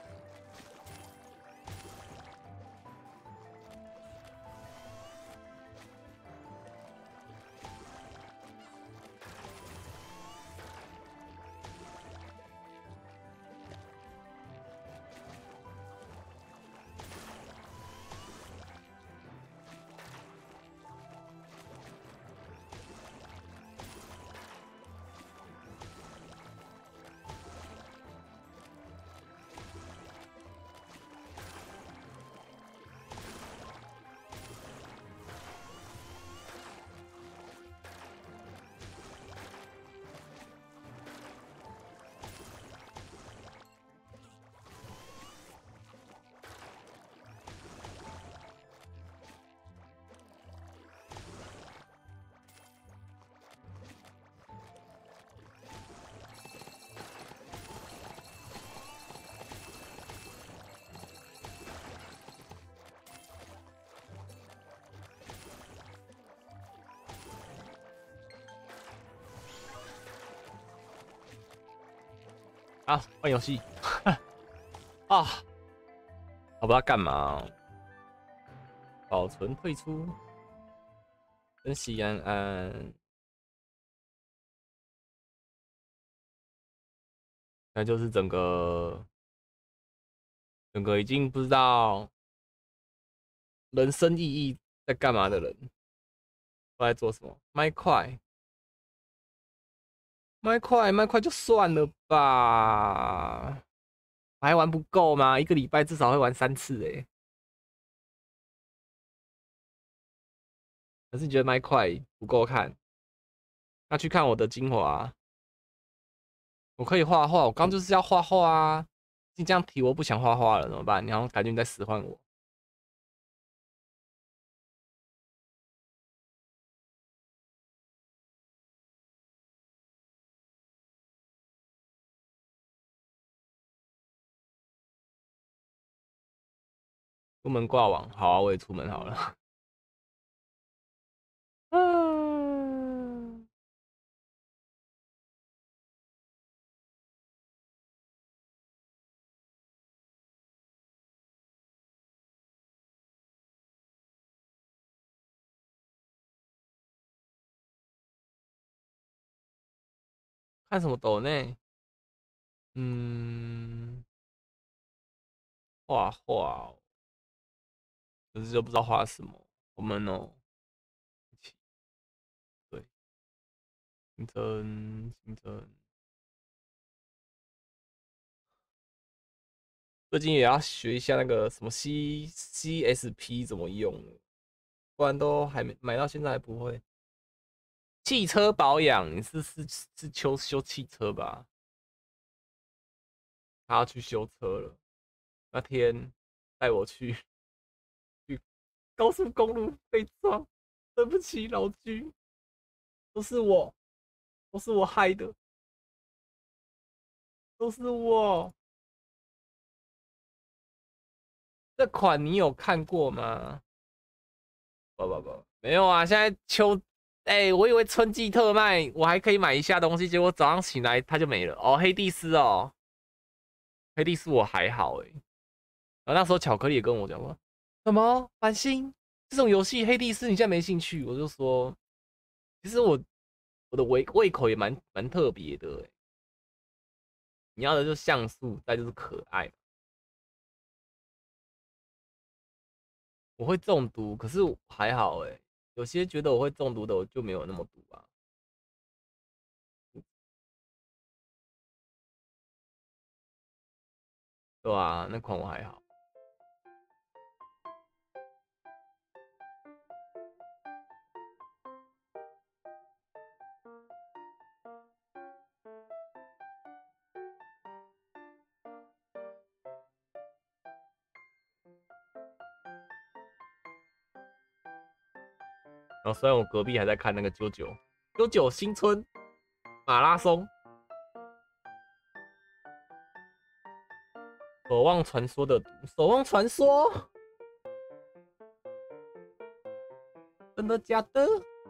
啊，换游戏啊！我不知道干嘛、保存退出，珍惜安安。那就是整个已经不知道人生意义在干嘛的人，都在做什么？麦块就算了吧，还玩不够吗？1个礼拜至少会玩3次哎。可是你觉得麦块不够看？那去看我的精华，我可以画画，我刚就是要画画啊！你这样提我不想画画了怎么办？你好像感觉你在使唤我。出门挂网，好啊，我也出门好了。嗯，看什么抖呢？画画、哦，可是就不知道画什么。我们哦，对，行程，最近也要学一下那个什么 CSP 怎么用，不然都还没买到现在还不会。汽车保养，你是修汽车吧？他要去修车了，那天带我去高速公路被撞，对不起老居，都是我，害的，都是我。这款你有看过吗？不，没有啊！现在我以为春季特卖，我还可以买一下东西，结果早上醒来它就没了。哦，黑帝斯哦， 黑帝斯我还好哎、然后那时候巧克力也跟我讲说，什么繁星这种游戏黑帝斯你现在没兴趣？我就说，其实我的胃口也蛮特别的哎、你要的就是像素，再就是可爱。我会中毒，可是还好哎、有些觉得我会中毒的，我就没有那么毒啊。对啊，那款我还好。然后虽然我隔壁还在看那个九九新村马拉松，守望传说的守望传说，真的假的？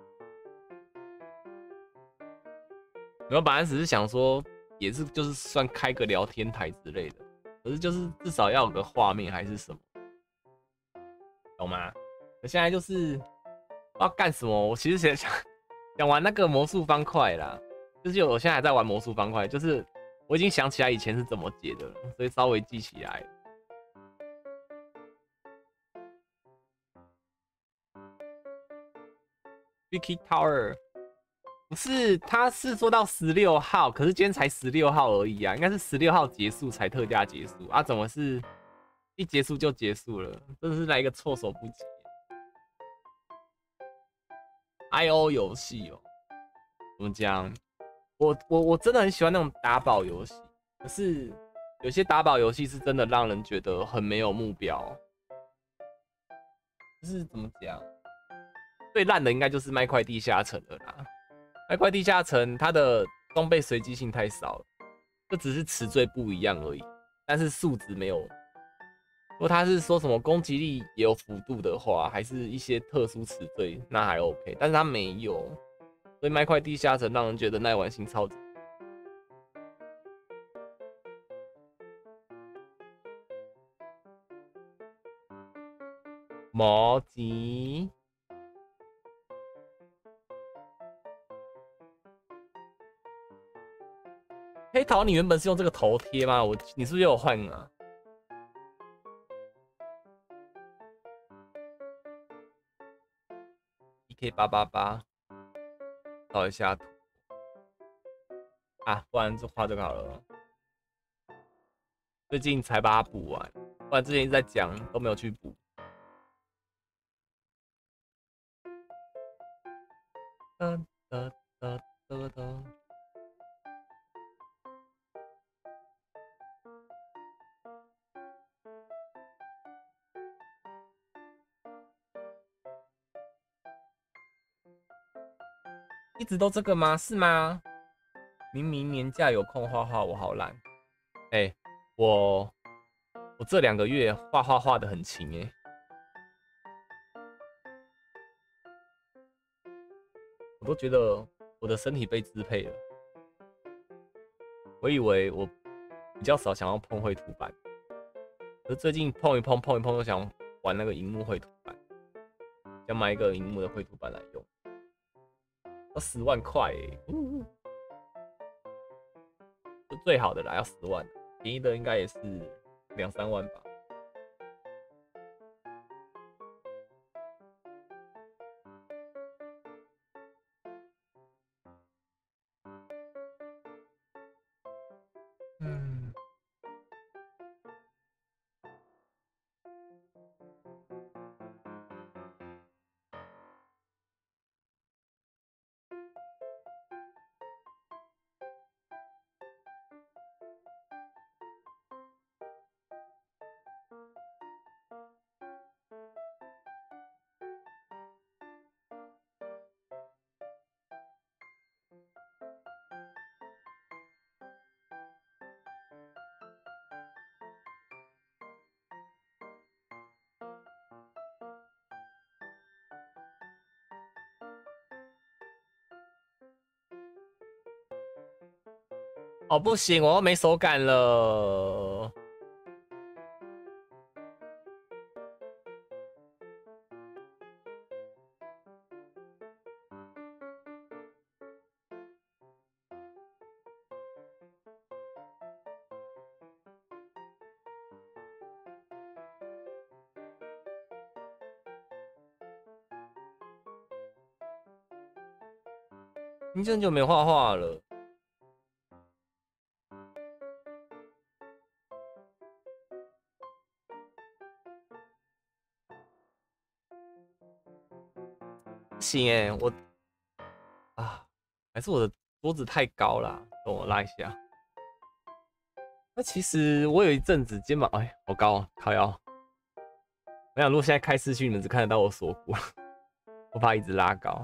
然后本来只是想说，也是就是算开个聊天台之类的，可是就是至少要有个画面还是什么，懂吗？我现在就是不知道干什么，我其实想玩那个魔术方块啦，就是我现在还在玩魔术方块，就是我已经想起来以前是怎么解的了，所以稍微记起来。Vicky Tower 不是，他是说到16号，可是今天才16号而已啊，应该是16号结束才特价结束啊，怎么是一结束就结束了？真的是来一个措手不及。IO 游戏哦，怎么讲？我真的很喜欢那种打宝游戏，可是有些打宝游戏是真的让人觉得很没有目标。就是怎么讲？最烂的应该就是麦块地下城了啦。麦块地下城它的装备随机性太少了，这只是词缀不一样而已，但是数值没有。如果他是说什么攻击力也有幅度的话，还是一些特殊词缀，那还 OK。但是他没有，所以麦块地下城让人觉得耐玩性超级。毛吉。黑桃，你原本是用这个头贴吗？你是不是有换啊？EK888，找一下图啊，不然就画这个好了。最近才把它补完，不然之前一直在讲都没有去补。哒哒哒哒哒。一直都这个吗？是吗？明明年假有空画画，我好懒。哎、我这2个月画的很勤哎、我都觉得我的身体被支配了。我以为我比较少想要碰绘图板，可是最近碰一碰又想玩那个荧幕绘图板，想买一个荧幕的绘图板来用，要10万块哎、是最好的啦，要10万，便宜的应该也是2、3万吧。嗯。哦，不行，我又没手感了。 已经很久没画画了。不行哎、我啊，还是我的桌子太高了，等我拉一下。那其实我有一阵子肩膀哎，好高啊，靠腰。我想如果现在开视讯，你们只看得到我锁骨，我怕一直拉高。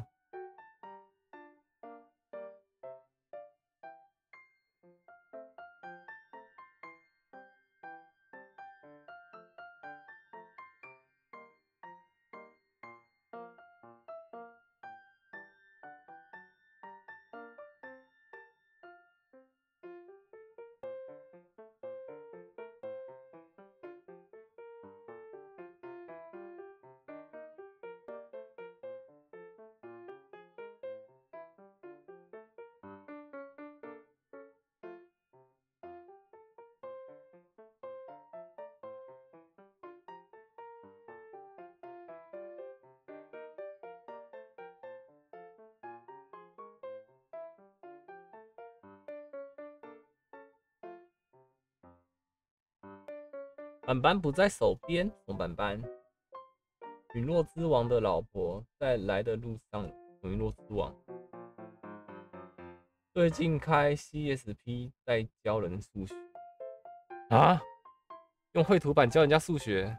板板不在手边，什么板板？陨落之王的老婆在来的路上，陨落之王最近开 CSP 在教人数学啊，用绘图板教人家数学，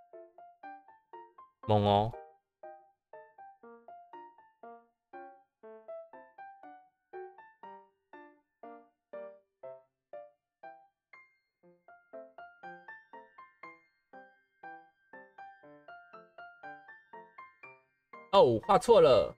猛哦！哦，画错了。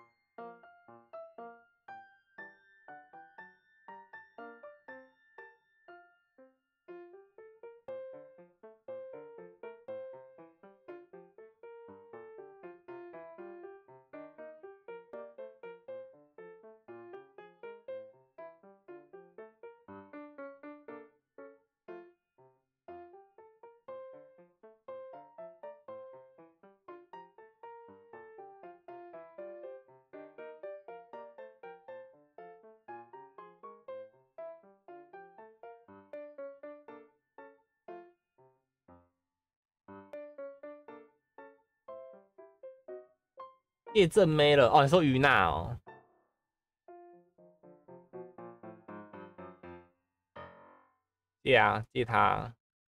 叶正妹了哦，你说于娜哦？借啊，借他。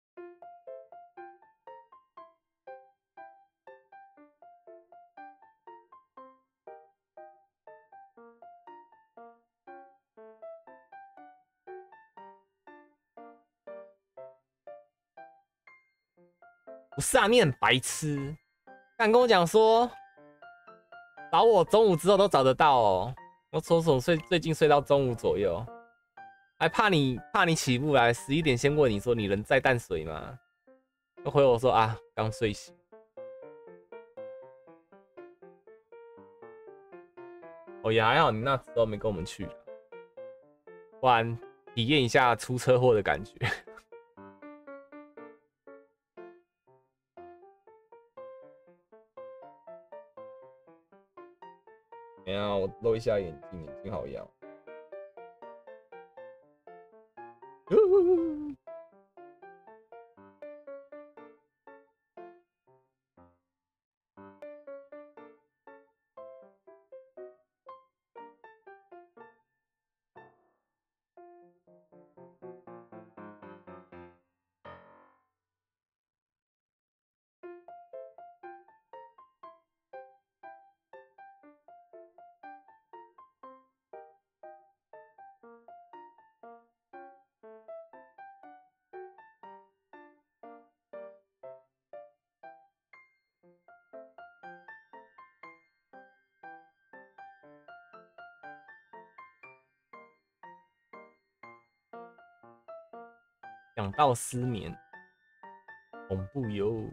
不是啊，你很白痴，敢跟我讲说找我中午之后都找得到哦。我从最近睡到中午左右，还怕你起不来，11点先问你说你人在淡水吗？就回我说啊，刚睡醒。哦，也还好，你那时候没跟我们去，不然体验一下出车祸的感觉。等一下，我露一下眼镜，眼睛好痒。讲到失眠，恐怖哟。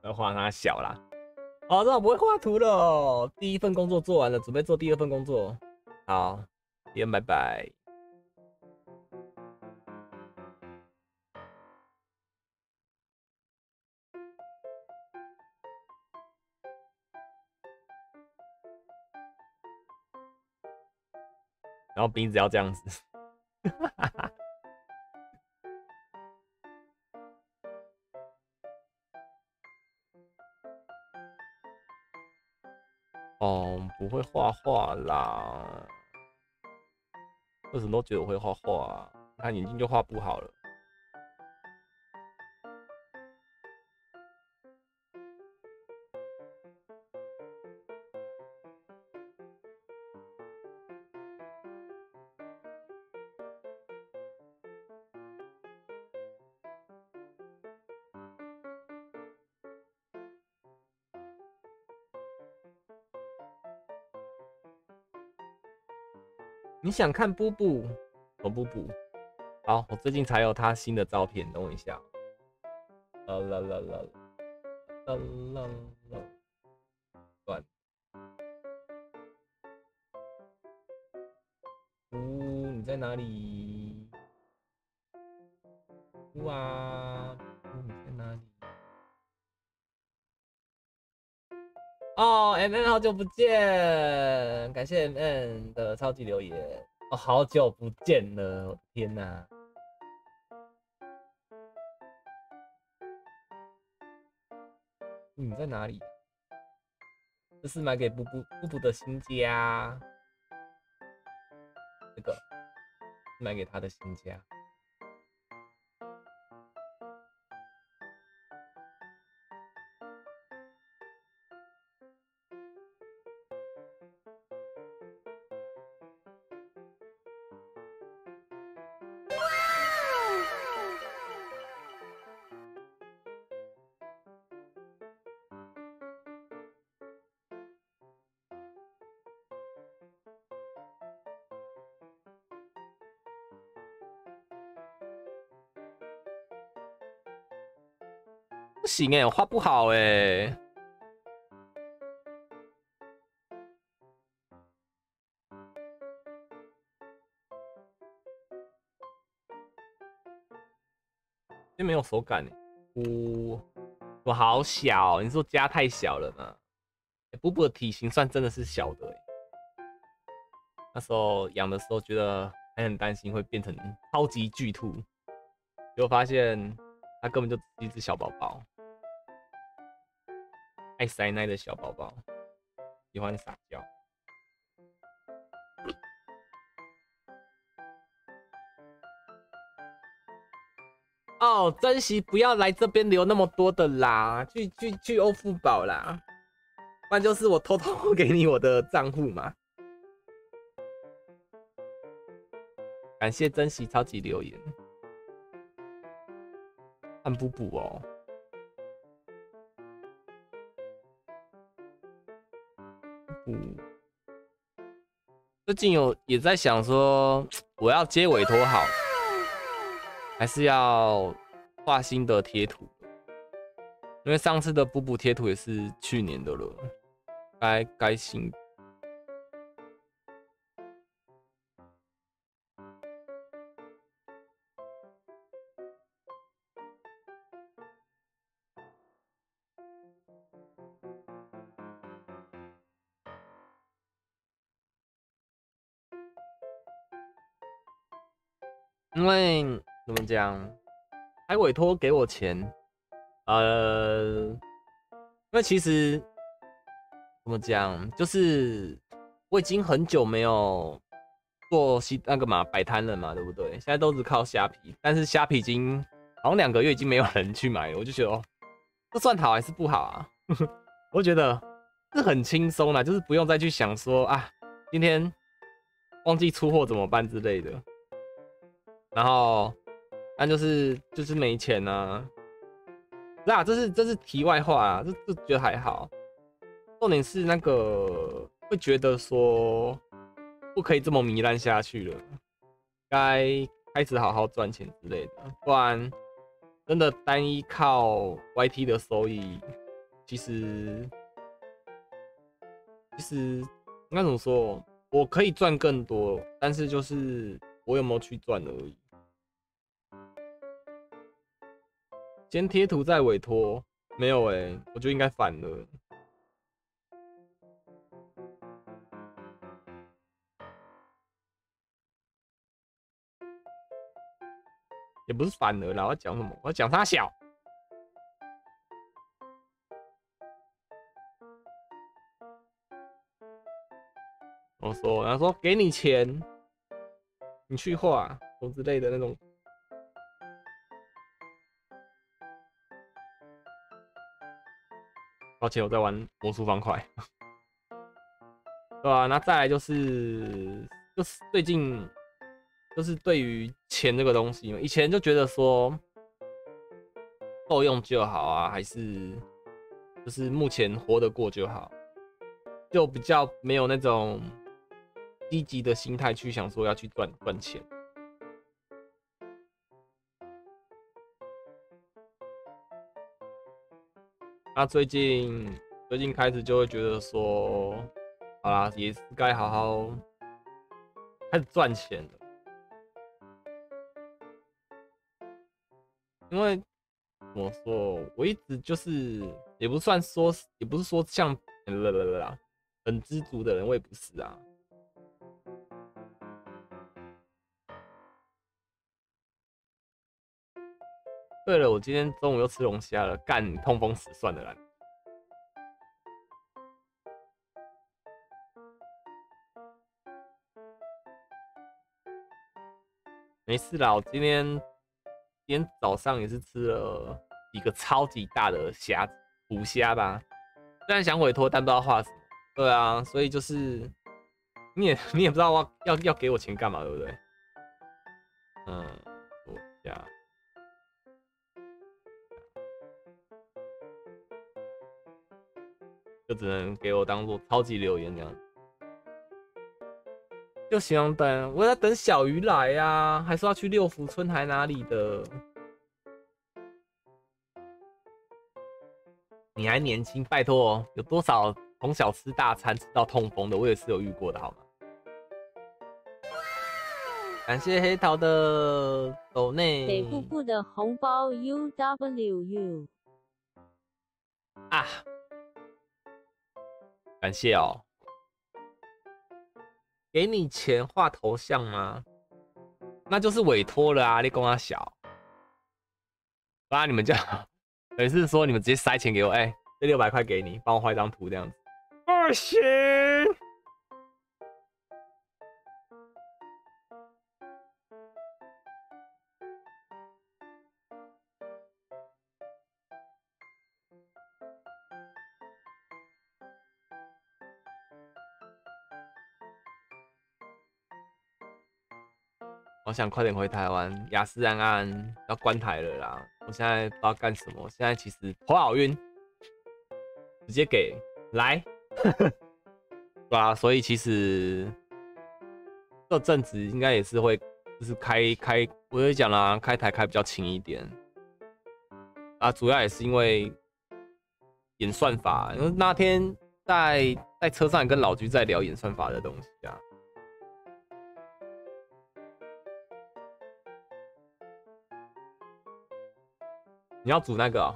要画他小啦。哦，这我不会画图了哦。第1份工作做完了，准备做第2份工作。好，先拜拜。然后鼻子要这样子。哦，不会画画啦。为什么都觉得我会画画啊？他眼睛就画不好了。你想看布布？哦，布布。好，我最近才有他新的照片，等我一下。啦啦啦啦啦啦啦，断。你在哪里？哇，你在哪里？哦 ，MN 好久不见，感谢 MN 的超级留言。哦，好久不见了，我的天哪！你在哪里？这是买给布布的新家，这个买给他的新家。不行哎，我画不好哎。真没有手感哎。我好小，你说家太小了嘛？布布的体型算真的是小的哎。那时候养的时候觉得还很担心会变成超级巨兔，结果发现它根本就只是一只小宝宝。爱塞奶的小宝宝，喜欢撒娇。哦，珍惜不要来这边留那么多的啦，去欧付宝啦，不然就是我偷偷给你我的账户嘛。感谢珍惜超级留言，看布布哦。最近也在想说，我要接委托好，还是要画新的贴图？因为上次的布布贴图也是去年的了，该新。因为怎么讲，还委托给我钱，因为其实怎么讲，就是我已经很久没有做那个嘛摆摊了嘛，对不对？现在都是靠虾皮，但是虾皮已经好像2个月已经没有人去买了，我就觉得哦，这算好还是不好啊？我觉得这很轻松啦，就是不用再去想说啊，今天忘记出货怎么办之类的。然后，但就是没钱啊。这是题外话啊，这觉得还好。重点是那个会觉得说不可以这么糜烂下去了，该开始好好赚钱之类的，不然真的单依靠 YT 的收益其实应该怎么说？我可以赚更多，但是就是我有没有去赚而已。先贴图再委托，没有我觉得应该反了。也不是反了啦，我要讲什么？我要讲他小。我说，然后说给你钱，你去画什么之类的那种。抱歉，我在玩魔术方块。对啊，那再来就是最近就是对于钱这个东西嘛，以前就觉得说够用就好啊，还是就是目前活得过就好，就比较没有那种积极的心态去想说要去赚钱。那最近开始就会觉得说，好啦，也是该好好开始赚钱了，因为怎么说，我一直就是也不是说像很知足的人，我也不是啊。对了，我今天中午又吃龙虾了，干痛风死算了啦。没事啦，我今天早上也是吃了几个超级大的虾子，虎虾吧。虽然想委托，但不知道画什么。对啊，所以就是你也不知道要给我钱干嘛，对不对？嗯，虎虾就只能给我当做超级留言这样。就想等，我在等小鱼来呀，还说要去六福村还哪里的？你还年轻，拜托，有多少从小吃大餐吃到痛风的，我也是有遇过的，好吗？感谢黑桃的抖内， 给布布的红包 UWU 啊，感谢哦。给你钱画头像吗？那就是委托了啊！你跟我小，不然你们这样，等于是说你们直接塞钱给我，这600块给你，帮我画一张图这样子。不行。我想快点回台湾，雅诗兰安要关台了啦！我现在不知道干什么，现在其实头好晕，直接给来，对啊，所以其实这阵子应该也是会，就是开，我也讲啦，开台开比较轻一点啊，主要也是因为演算法，因为那天在车上跟老居在聊演算法的东西啊。你要煮那个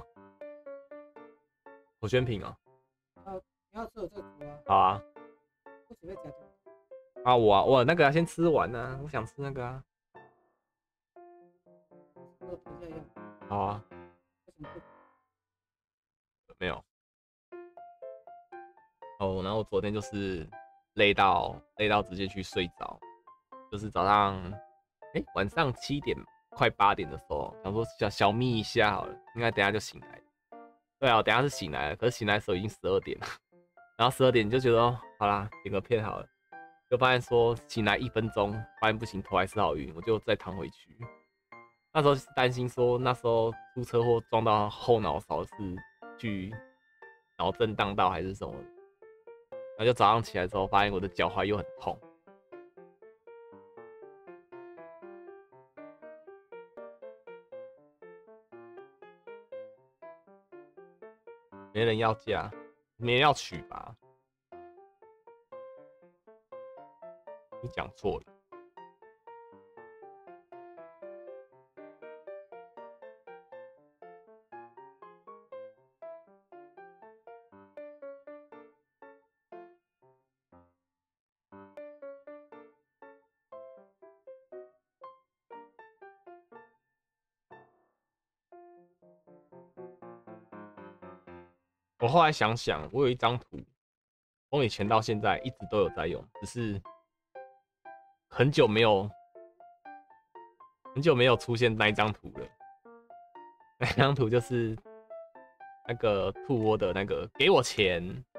火旋品哦？ 你要吃我再煮啊。 好啊。 我准备加酒。 啊，我那个先吃完呢，我想吃那个啊。好啊。没有。哦，然后我昨天就是累到直接去睡着，就是早上晚上7点快8点的时候，想说小眯一下好了，应该等一下就醒来了。对啊，我等一下是醒来了，可是醒来的时候已经12点了，然后12点就觉得好啦，点个片好了，就发现说醒来1分钟，发现不行，头还是好晕，我就再躺回去。那时候是担心说那时候出车祸撞到后脑勺是去脑震荡到还是什么的，然后就早上起来之后发现我的脚踝又很痛。 没人要嫁，没人要娶吧？你讲错了。我后来想想，我有一张图，从以前到现在一直都有在用，只是很久没有出现那一张图了。那张图就是那个兔窝的那个给我钱，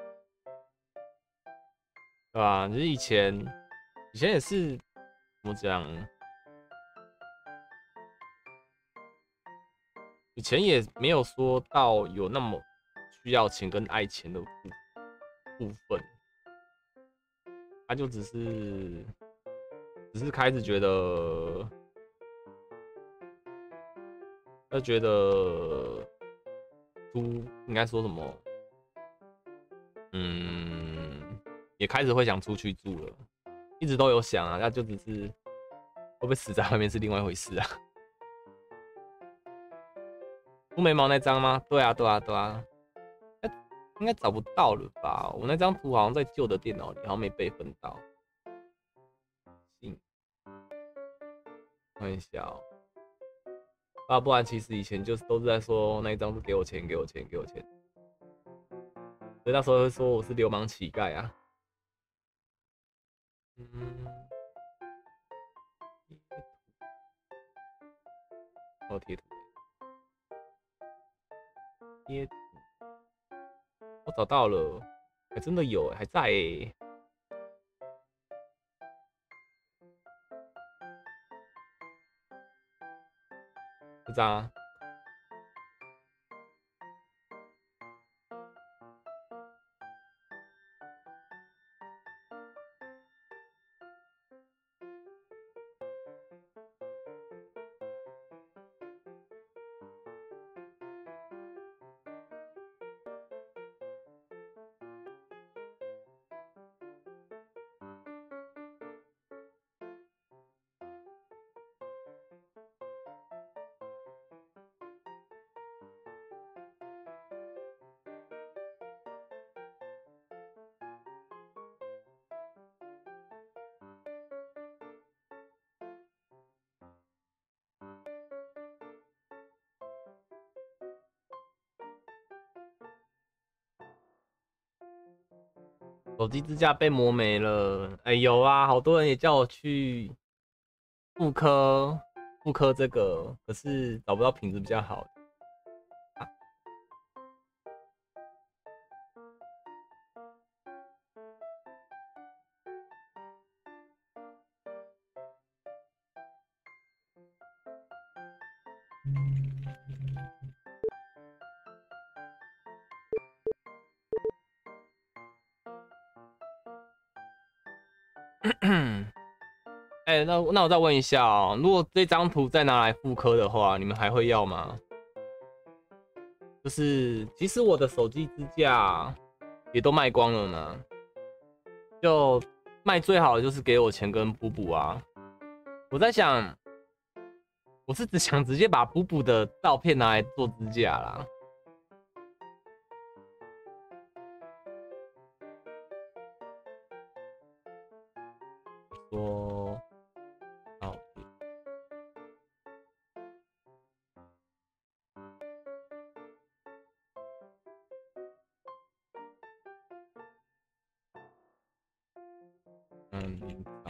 对吧？就是以前也是怎么讲？以前也没有说到有那么需要钱跟爱钱的部分，他就只是开始觉得，应该说什么，也开始会想出去住了，一直都有想啊，那就只是会不会死在外面是另外一回事啊。凸眉毛那张吗？对啊，应该找不到了吧？我那张图好像在旧的电脑里，好像没备份到。看一下哦。不然其实以前就是都是在说那一张是给我钱，给我钱，给我钱。所以那时候会说我是流氓乞丐啊。贴图。贴图。我找到了，还真的有，还在欸。这张啊。手机支架被磨没了，哎、有啊，好多人也叫我去复刻这个，可是找不到品质比较好的。哎、那我再问一下哦，如果这张图再拿来复刻的话，你们还会要吗？就是其实我的手机支架也都卖光了呢，就卖最好的就是给我钱跟补补啊。我在想，我是只想直接把补补的照片拿来做支架啦。说，照片。领导。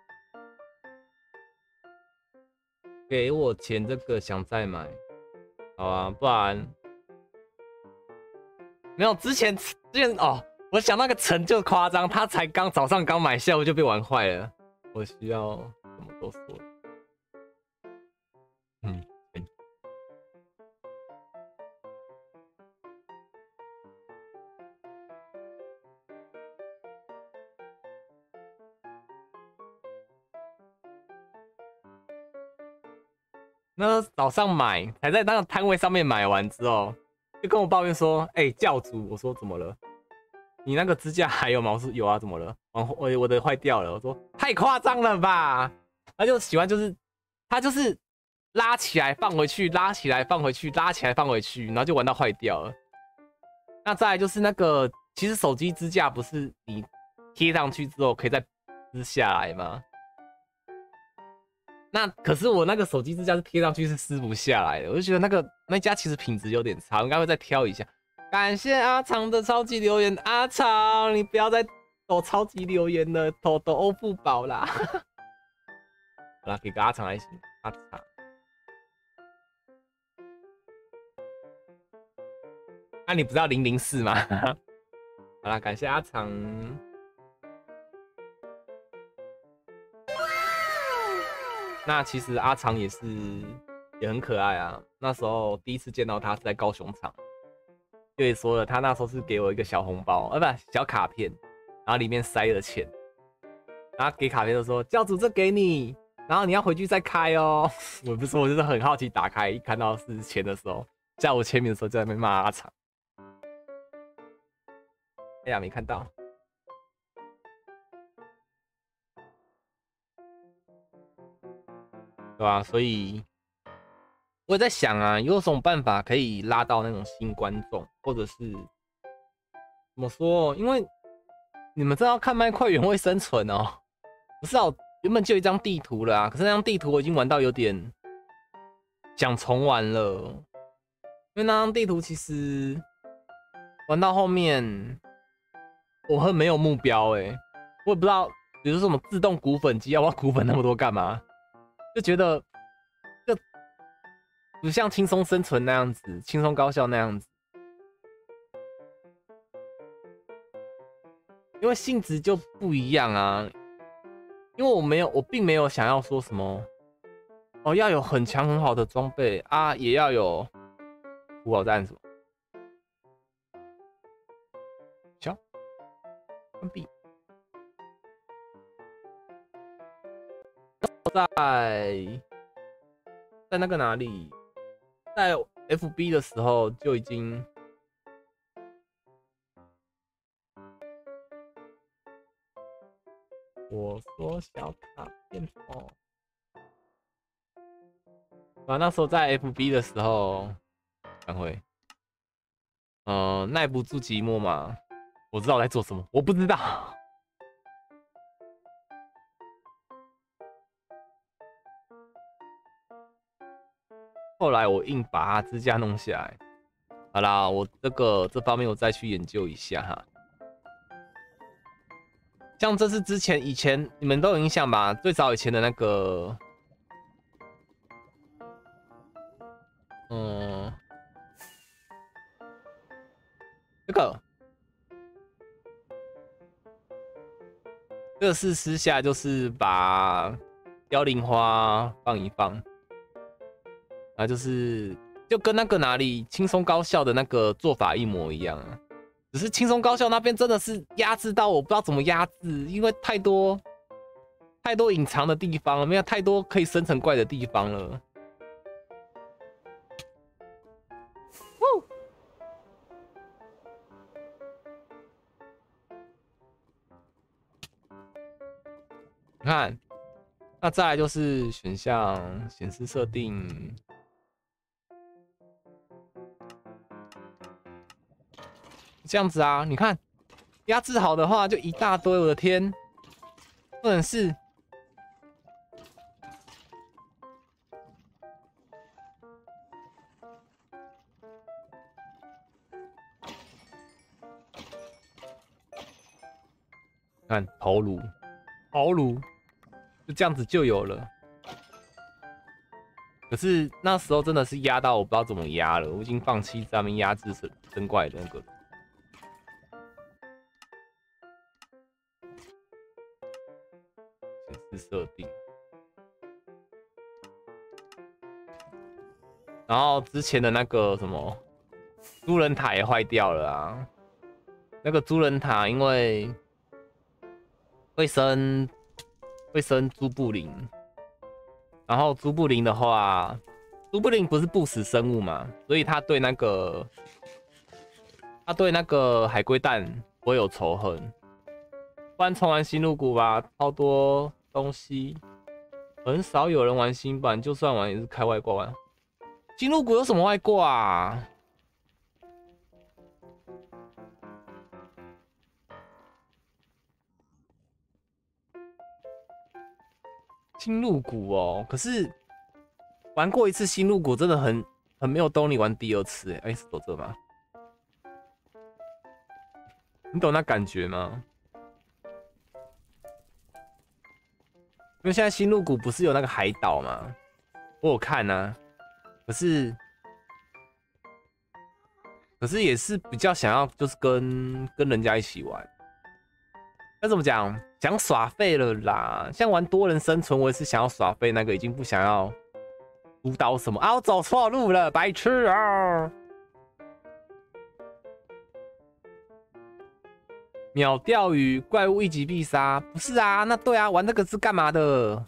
给我钱，这个想再买。 好啊，不然没有之前哦，我想那个陈就夸张，他才早上刚买，下午就被玩坏了。我需要什么都说。嗯。那早上买，才在那个摊位上面买完之后，就跟我抱怨说：“哎、教主，我说怎么了？你那个支架还有吗？”我说有啊，怎么了？我的坏掉了。我说太夸张了吧？他就喜欢他就是拉起来放回去，拉起来放回去，拉起来放回去，然后就玩到坏掉了。那再来就是那个，其实手机支架不是你贴上去之后可以再撕下来吗？那可是我那个手机支架是贴上去是撕不下来的，我就觉得那家其实品质有点差，我应该会再挑一下。感谢阿长的超级留言，阿长你不要再抖超级留言了，抖欧付宝啦。好啦，给个阿长还行，阿长。那你不知道004吗？好啦，感谢阿长。那其实阿长也很可爱啊。那时候第一次见到他是在高雄场，就也说了，他那时候是给我一个小红包，不小卡片，然后里面塞了钱。然后给卡片就说：“教主这给你，然后你要回去再开哦。”我不是说，我就是很好奇，打开一看到是钱的时候，叫我签名的时候就在那边骂阿长。哎呀，没看到。对吧？所以我也在想啊，有什么办法可以拉到那种新观众，或者是怎么说？因为你们知道看麦块原会生存哦，不是啊，原本就有一张地图了啊，可是那张地图我已经玩到有点想重玩了，因为那张地图其实玩到后面我很没有目标哎，我也不知道，比如说什么自动骨粉机，要骨粉那么多干嘛？就觉得就不像轻松生存那样子，轻松高效那样子，因为性质就不一样啊。因为我并没有想要说什么哦，要有很强很好的装备啊，也要有古堡战什么。行，关闭。在那个哪里，在 FB 的时候就已经我说小卡片哦，啊，那时候在 FB 的时候，赶会，耐不住寂寞嘛，我知道我在做什么，我不知道。后来我硬把它支架弄下来。好啦，我这方面我再去研究一下哈。像这是以前你们都有印象吧？最早以前的那个，这个是私下就是把凋零花放一放，啊，就跟那个哪里轻松高效的那个做法一模一样啊。只是轻松高效那边真的是压制到我不知道怎么压制，因为太多隐藏的地方了，没有太多可以生成怪的地方了。你看，那再来就是选项显示设定。这样子啊，你看，压制好的话就一大堆，我的天，不能是。看头颅，就这样子就有了。 可是那时候真的是压到我不知道怎么压了，我已经放弃在那边压制神怪的那个。显示设定。然后之前的那个什么猪人塔也坏掉了啊，那个猪人塔因为会生猪布林，然后猪布林的话，猪布林不是不死生物嘛，所以他对那个海龟蛋不会有仇恨。不然重玩新入谷吧，超多东西，很少有人玩新版，就算玩也是开外挂玩。新入谷有什么外挂啊？新入谷哦，可是玩过一次新入谷，真的很没有动力玩第二次哎。是走这吗？你懂那感觉吗？因为现在新入谷不是有那个海岛吗？我有看啊，可是也是比较想要就是跟人家一起玩。那怎么讲？想耍废了啦！像玩多人生存，我也是想要耍废，那个已经不想要主导什么啊！我走错路了，白痴啊！秒钓鱼，怪物一击必杀，不是啊？那对啊，玩那个是干嘛的？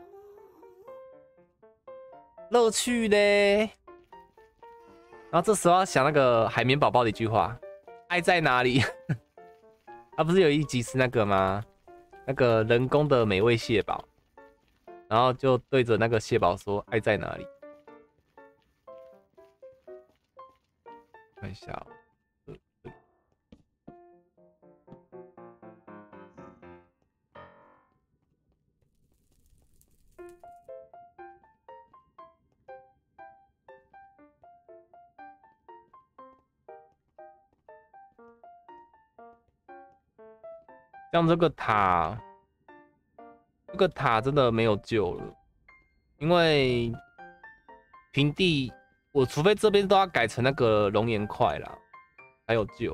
乐趣嘞。然后这时候要想那个海绵宝宝的一句话：爱在哪里？他不是有一集是那个吗？那个人工的美味蟹堡，然后就对着那个蟹堡说：“爱在哪里？”看一下、哦，像这个塔真的没有救了，因为平地我除非这边都要改成那个熔岩块啦，才有救，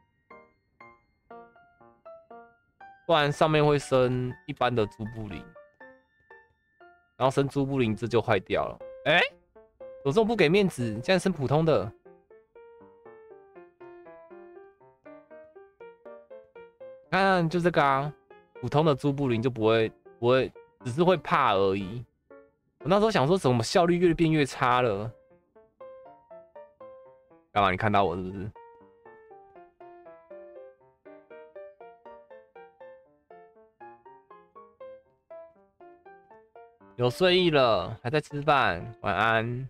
不然上面会生一般的猪布林，然后生猪布林这就坏掉了。哎、欸，有这种不给面子，现在生普通的。看，就这个啊，普通的猪布林就不会，只是会怕而已。我那时候想说，怎么效率越变越差了？干嘛？你看到我是不是？有睡意了，还在吃饭，晚安。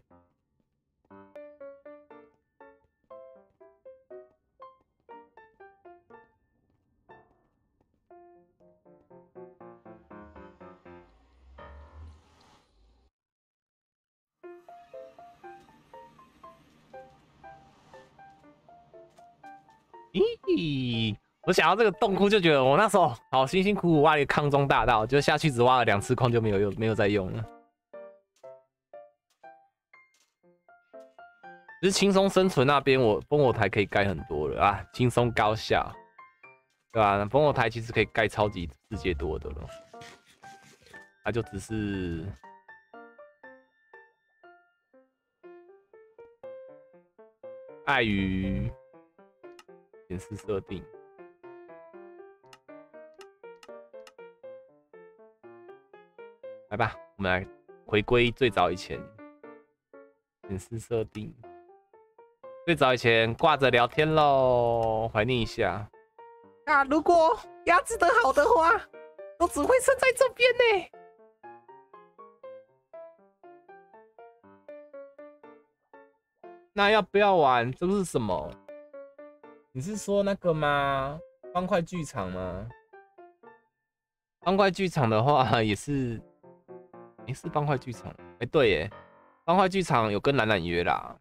咦，我想到这个洞窟就觉得我那时候好辛辛苦苦挖了一个康庄大道，就下去只挖了2次矿就没有再用了。只是轻松生存那边，我烽火台可以盖很多了啊，轻松高效，对吧？烽火台其实可以盖超级世界多的了，它就只是碍于显示设定。来吧，我们来回归最早以前显示设定。最早以前挂着聊天喽，怀念一下。啊，如果压制得好的话，都只会生在这边呢。那要不要玩？这是什么？你是说那个吗？方块剧场吗？方块剧场的话也是，是方块剧场。对耶，方块剧场有跟懒懒约啦。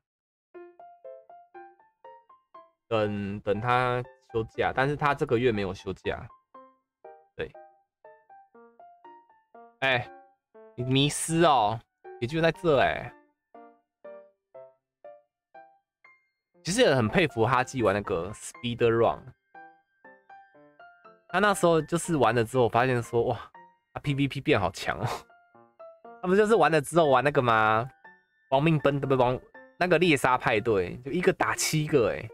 等他休假，但是他这个月没有休假。对，你迷失哦，也就在这哎。 其实也很佩服哈基玩那个 Speed Run， 他那时候就是玩了之后，发现说哇，他 PVP 变好强哦。他不就是玩了之后玩那个吗？亡命奔不亡那个猎杀派对，就一个打7个哎。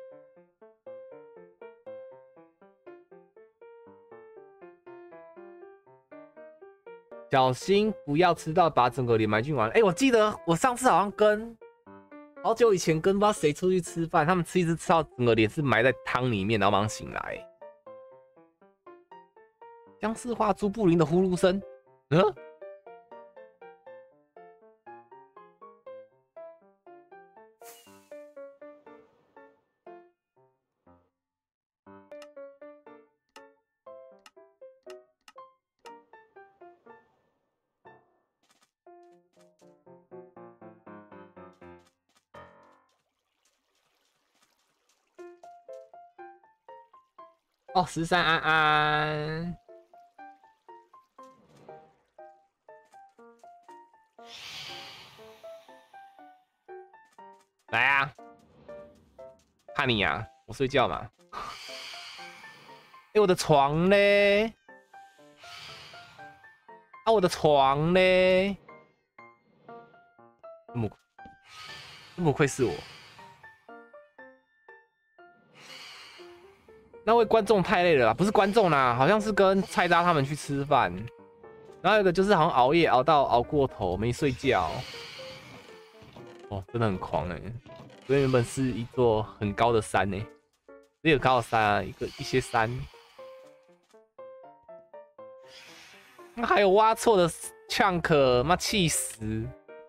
小心不要吃到把整个脸埋进完。哎，我记得我上次好像跟好久以前跟不知道谁出去吃饭，他们吃一吃吃到整个脸是埋在汤里面，然后马上醒来。僵尸化朱布林的呼噜声，哦，13安安，来啊！看你呀，我睡觉嘛。哎，我的床嘞？啊，我的床嘞？这么愧是我。那位观众太累了啦，不是观众啦，好像是跟菜渣他们去吃饭，然后有一个就是好像熬夜熬过头没睡觉，哦，真的很狂哎、欸！所以原本是一座很高的山哎、欸，这个高的山啊，一些山，那还有挖错的chunk，妈气死！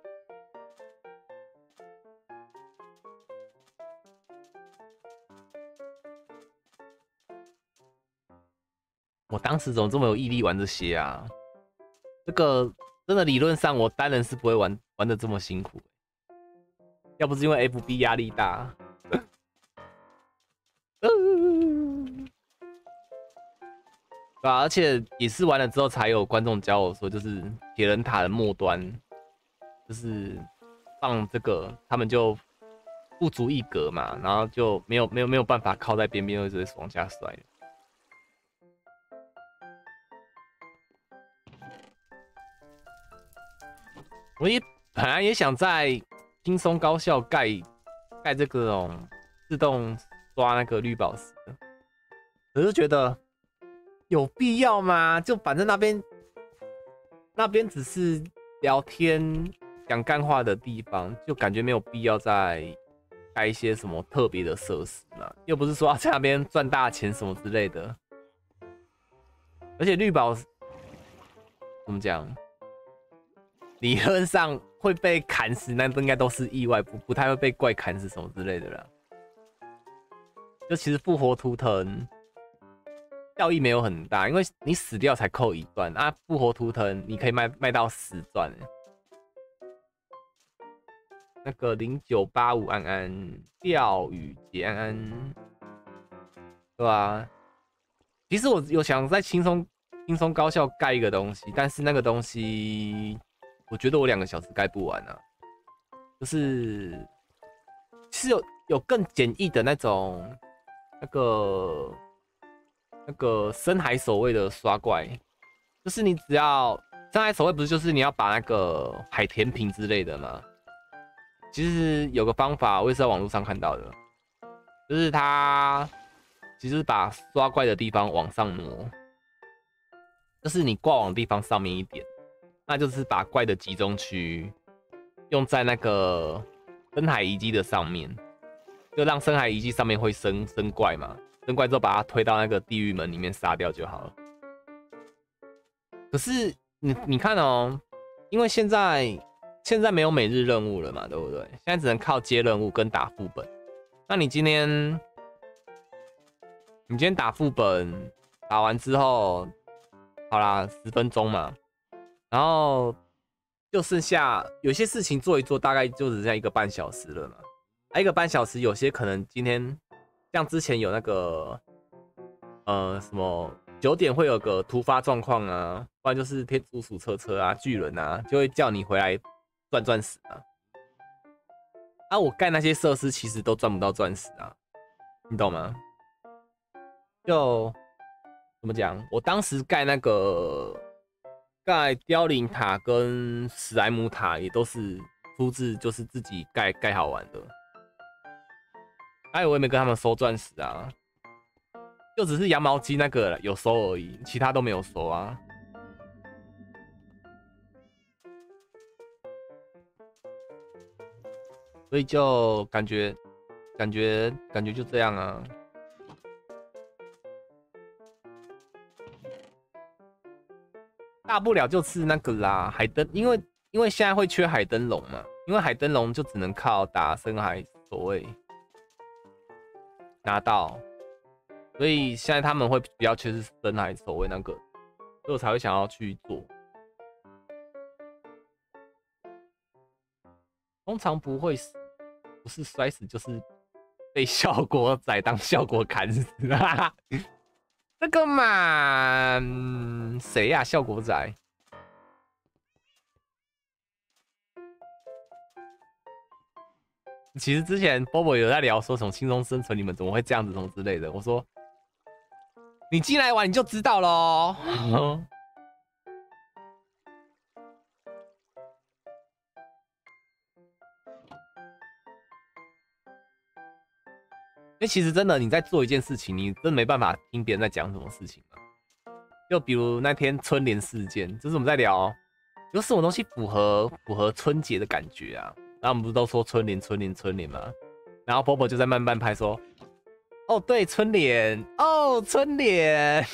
我当时怎么这么有毅力玩这些啊？这个真的理论上我单人是不会玩的这么辛苦，要不是因为 FB 压力大，对啊，而且也是玩了之后才有观众教我说，就是铁人塔的末端，就是放这个，他们就不足一格嘛，然后就没有办法靠在边边，会直接往下摔。我也本来也想在轻松高效盖这个种自动刷那个绿宝石的，可是觉得有必要吗？就反正那边只是聊天讲干话的地方，就感觉没有必要再盖一些什么特别的设施嘛，又不是说要在那边赚大钱什么之类的。而且绿宝石怎么讲？理论上会被砍死，那应该都是意外，不太会被怪砍死什么之类的啦。就其实复活图腾效益没有很大，因为你死掉才扣1段啊，复活图腾你可以卖到10段。那个0985安安，钓鱼节安安，对吧？其实我有想在轻松高效盖一个东西，但是那个东西。我觉得我2个小时盖不完啊，就是其实有更简易的那种那个深海守卫的刷怪，就是你只要深海守卫不是就是你要把那个海甜瓶之类的吗？其实有个方法，我也是在网络上看到的，就是它其实把刷怪的地方往上挪，就是你挂网的地方上面一点。那就是把怪的集中区用在那个深海遗迹的上面，就让深海遗迹上面会生怪嘛，生怪之后把它推到那个地狱门里面杀掉就好了。可是你看哦，因为现在没有每日任务了嘛，对不对？现在只能靠接任务跟打副本。那你今天打副本，打完之后，好啦，10分钟嘛。然后就剩下有些事情做一做，大概就只剩下1个半小时了嘛。1个半小时，有些可能今天像之前有那个什么9点会有个突发状况啊，不然就是天竺鼠车啊、巨人啊，就会叫你回来赚死啊。 啊，我盖那些设施其实都赚不到钻石啊，你懂吗？就怎么讲？我当时盖那个盖凋零塔跟史莱姆塔也都是出自就是自己盖好玩的。哎，我也没跟他们收钻石啊，就只是羊毛机那个有收而已，其他都没有收啊。所以就感觉就这样啊。大不了就是那个啦，海灯，因为现在会缺海灯笼嘛，因为海灯笼就只能靠打深海守卫拿到，所以现在他们会比较缺是深海守卫那个，所以我才会想要去做。通常不会死，不是摔死就是被效果仔当效果砍死啊！这个嘛，谁呀？效果仔。其实之前 Bobo 有在聊说什么轻松生存，你们怎么会这样子什么之类的。我说，你进来玩你就知道咯。因为其实真的你在做一件事情，你真的没办法听别人在讲什么事情嘛。就比如那天春联事件，就是我们在聊有什么东西符合春节的感觉啊。然后我们不是都说春联嘛，然后 Bobo 就在慢慢拍说，哦对，春联，哦春联。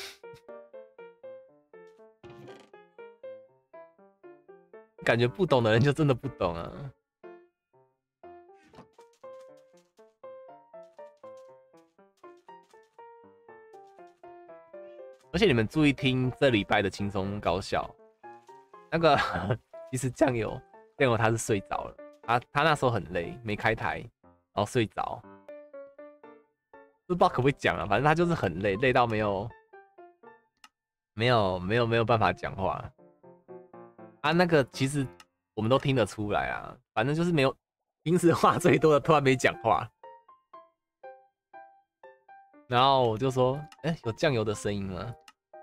感觉不懂的人就真的不懂啊。而且你们注意听这礼拜的轻松高效，那个其实酱油他是睡着了，他那时候很累，没开台，然后睡着，不知道可不可以讲啊，反正他就是很累，累到没有办法讲话。啊，那个其实我们都听得出来啊，反正就是没有平时话最多的突然没讲话。然后我就说，哎，有酱油的声音吗？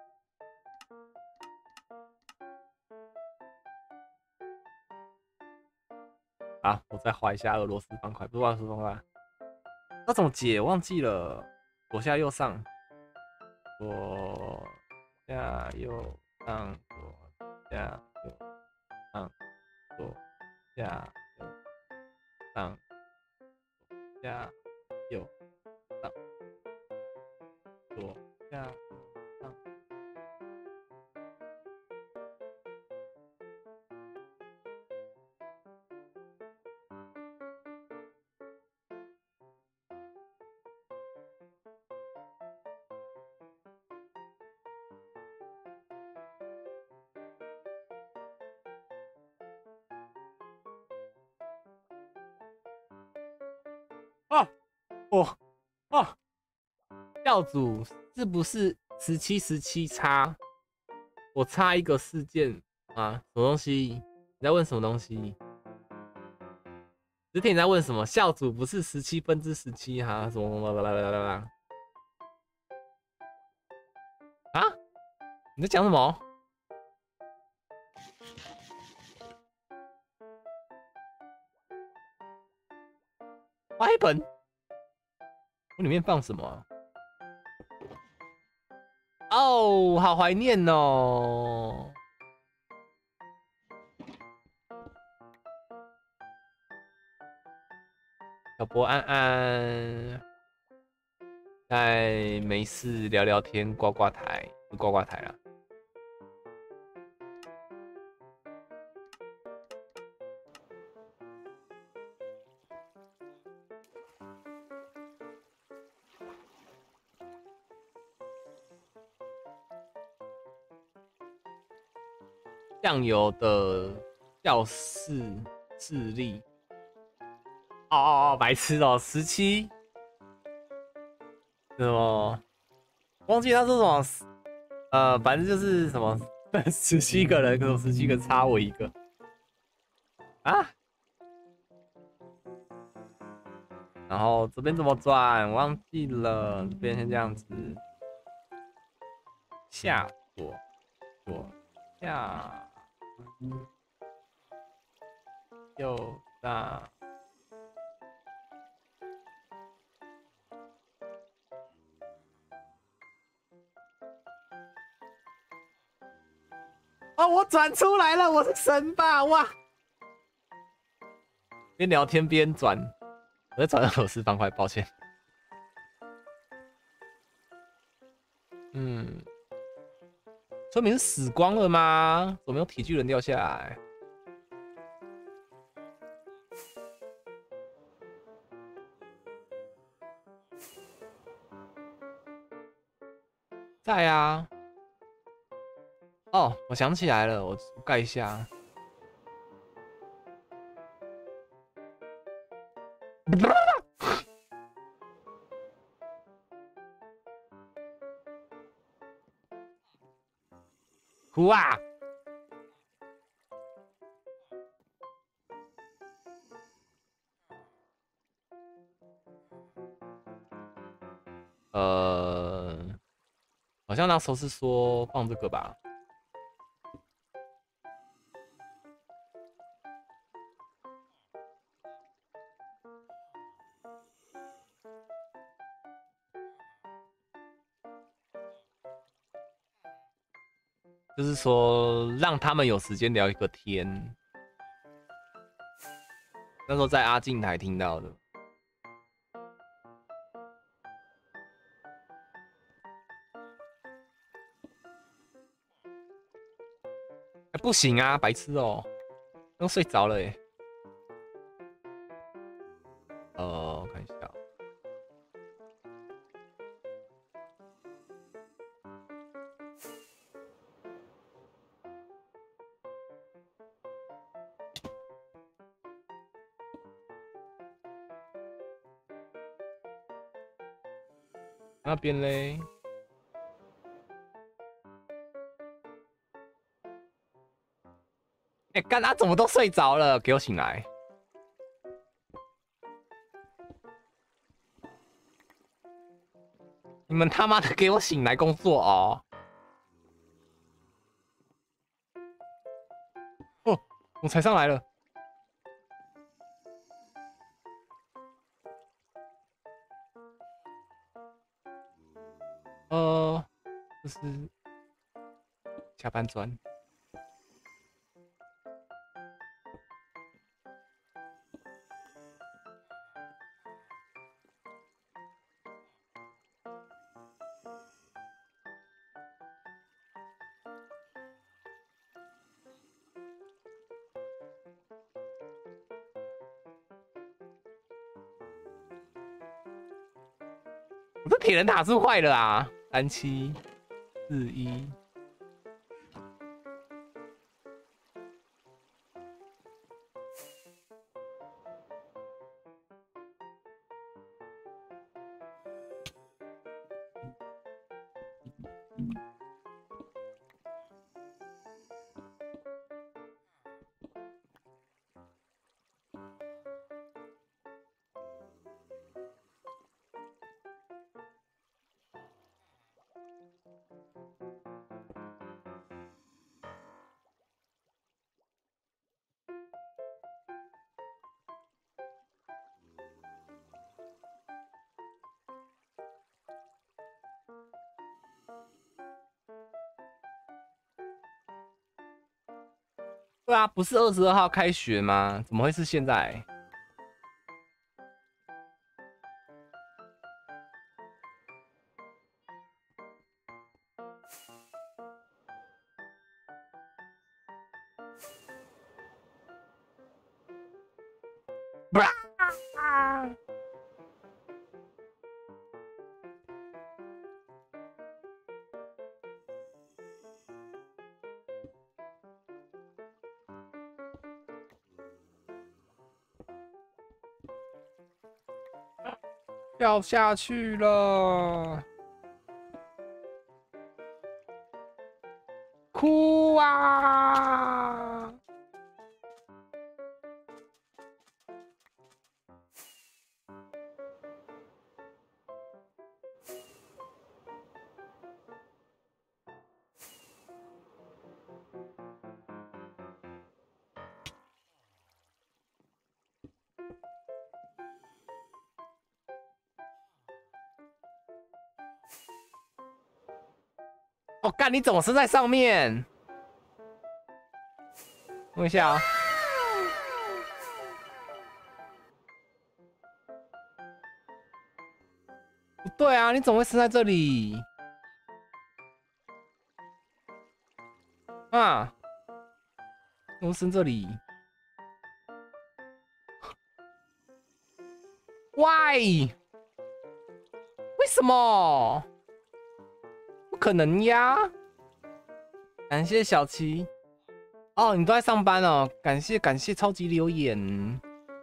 好，我再画一下俄罗斯方块，不是俄罗斯方块，那怎么解？忘记了，左下右上，左下右上，左下右上，左下右上，左下右上，左下右上。哦，教主是不是17差？我差一个事件啊？什么东西？你在问什么东西？之前你在问什么？教主不是17/17哈？什么啊？你在讲什么？花一本？我里面放什么啊？哦，好怀念哦！小博安安，在没事聊聊天，刮刮台，刮刮台啦。酱油的教室智力，白痴哦，17，什么？忘记他说什么？反正就是什么17个人，可是17个差我一个啊！ 然后这边怎么转？忘记了，这边先这样子，下左下右上。哦，我转出来了，我是神吧？哇！边聊天边转，我在转俄罗斯方块，抱歉。说明是死光了吗？怎么没有铁巨人掉下来？在啊。哦，我想起来了，我盖一下。哭啊！好像那时候是说放这个吧。就是说让他们有时间聊一个天。那时候在阿静台听到的。不行啊，白痴哦、刚睡着了耶。我看一下。那边嘞？干他怎么都睡着了？给我醒来！你们他妈的给我醒来工作哦！哦，我才上来了。这是下班砖。我这铁人塔是坏了啊！3741。对啊，不是22号开学吗？怎么会是现在？不是。掉下去了，哭啊！ 哦，干，你怎么生在上面？问一下啊、不对啊，你怎么会生在这里？啊，怎么生这里 ？Why？ 为什么？不可能呀！感谢小七。哦，你都在上班哦，感谢感谢超级留言。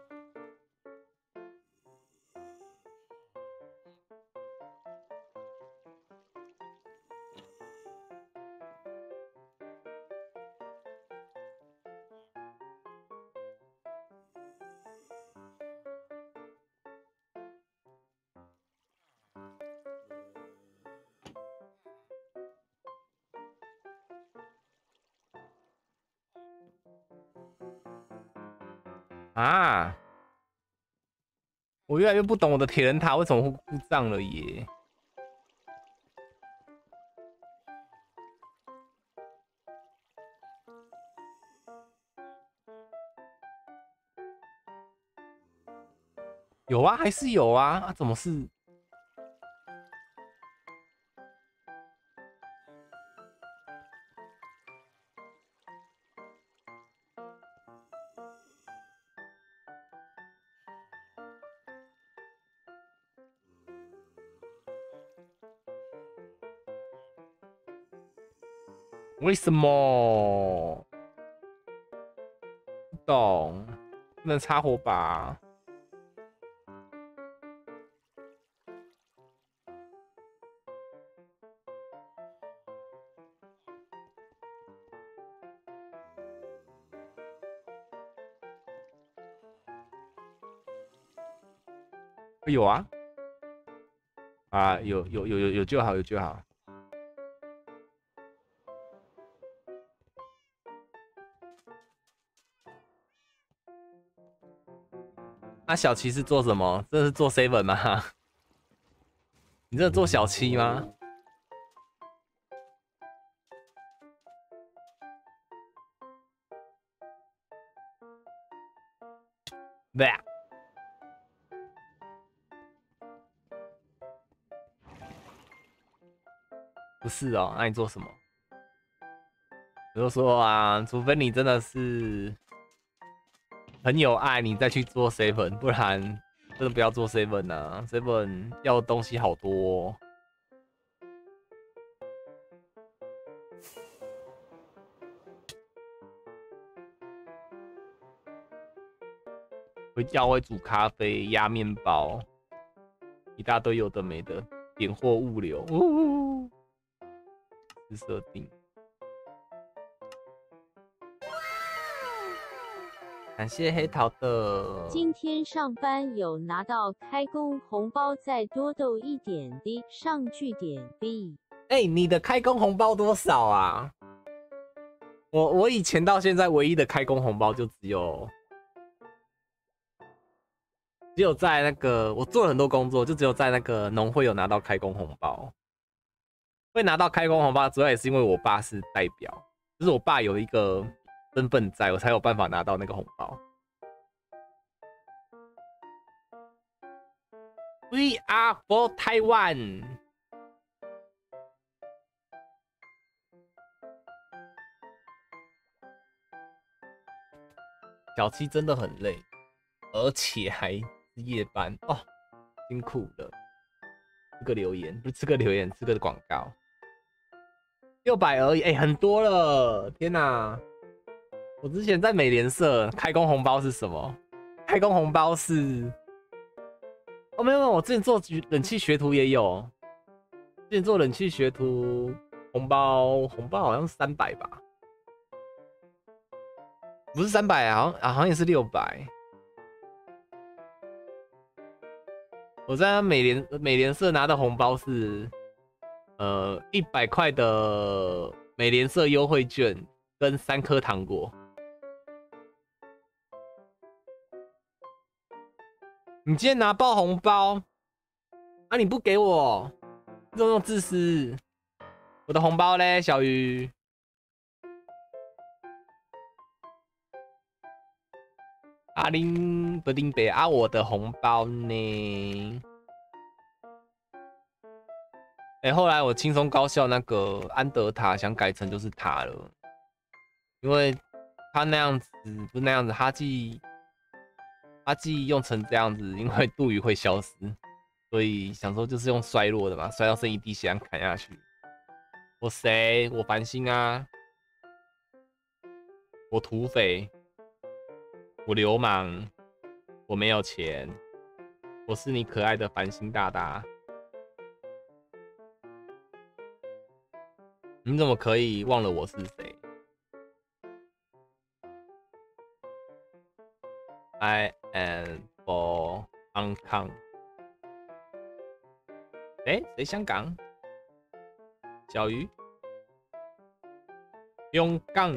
啊！我越来越不懂我的铁人塔为什么会故障了耶。有啊，还是有啊，啊，怎么是？为什么？不懂，不能插火把。有啊，啊，有就好，有就好。那、小七是做什么？这是做 seven 吗？你这做小七吗？对啊。不是哦，那你做什么？我就说啊，除非你真的是很有爱，你再去做 seven， 不然真的不要做 seven 啊 ，seven 要的东西好多哦。会煮咖啡、压面包，一大堆有的没的，点货物流，是设定。感谢黑桃的。 今天上班有拿到开工红包，再多斗一点的上句点 B。 哎，你的开工红包多少啊？我以前到现在唯一的开工红包就只有在那个我做了很多工作，就只有在那个农会有拿到开工红包。会拿到开工红包，主要也是因为我爸是代表，就是我爸有一个身份在，我才有办法拿到那个红包。We are for Taiwan。小七真的很累，而且还是夜班哦，辛苦了。这个留言不是这个留言，这个广告600而已，哎、很多了，天哪！我之前在美联社开工红包是什么？开工红包是哦，没有，我之前做冷气学徒也有，之前做冷气学徒红包好像是300吧。不是300啊，好像也是600。我在美联社拿的红包是，100块的美联社优惠券跟3颗糖果。你今天拿爆红包，啊你不给我，这种自私。 我的红包嘞，小鱼。阿林不林北啊，我的红包呢？哎、后来我轻松高效那个安德塔想改成就是塔了，因为他那样子不是那样子，哈记用成这样子，因为杜宇会消失，所以想说就是用衰落的嘛，衰到剩一滴血砍下去。我谁？我繁星啊，我土匪，我流氓，我没有钱，我是你可爱的繁星大大。你怎么可以忘了我是谁？I am for Hong Kong。哎，谁香港？小鱼，香港。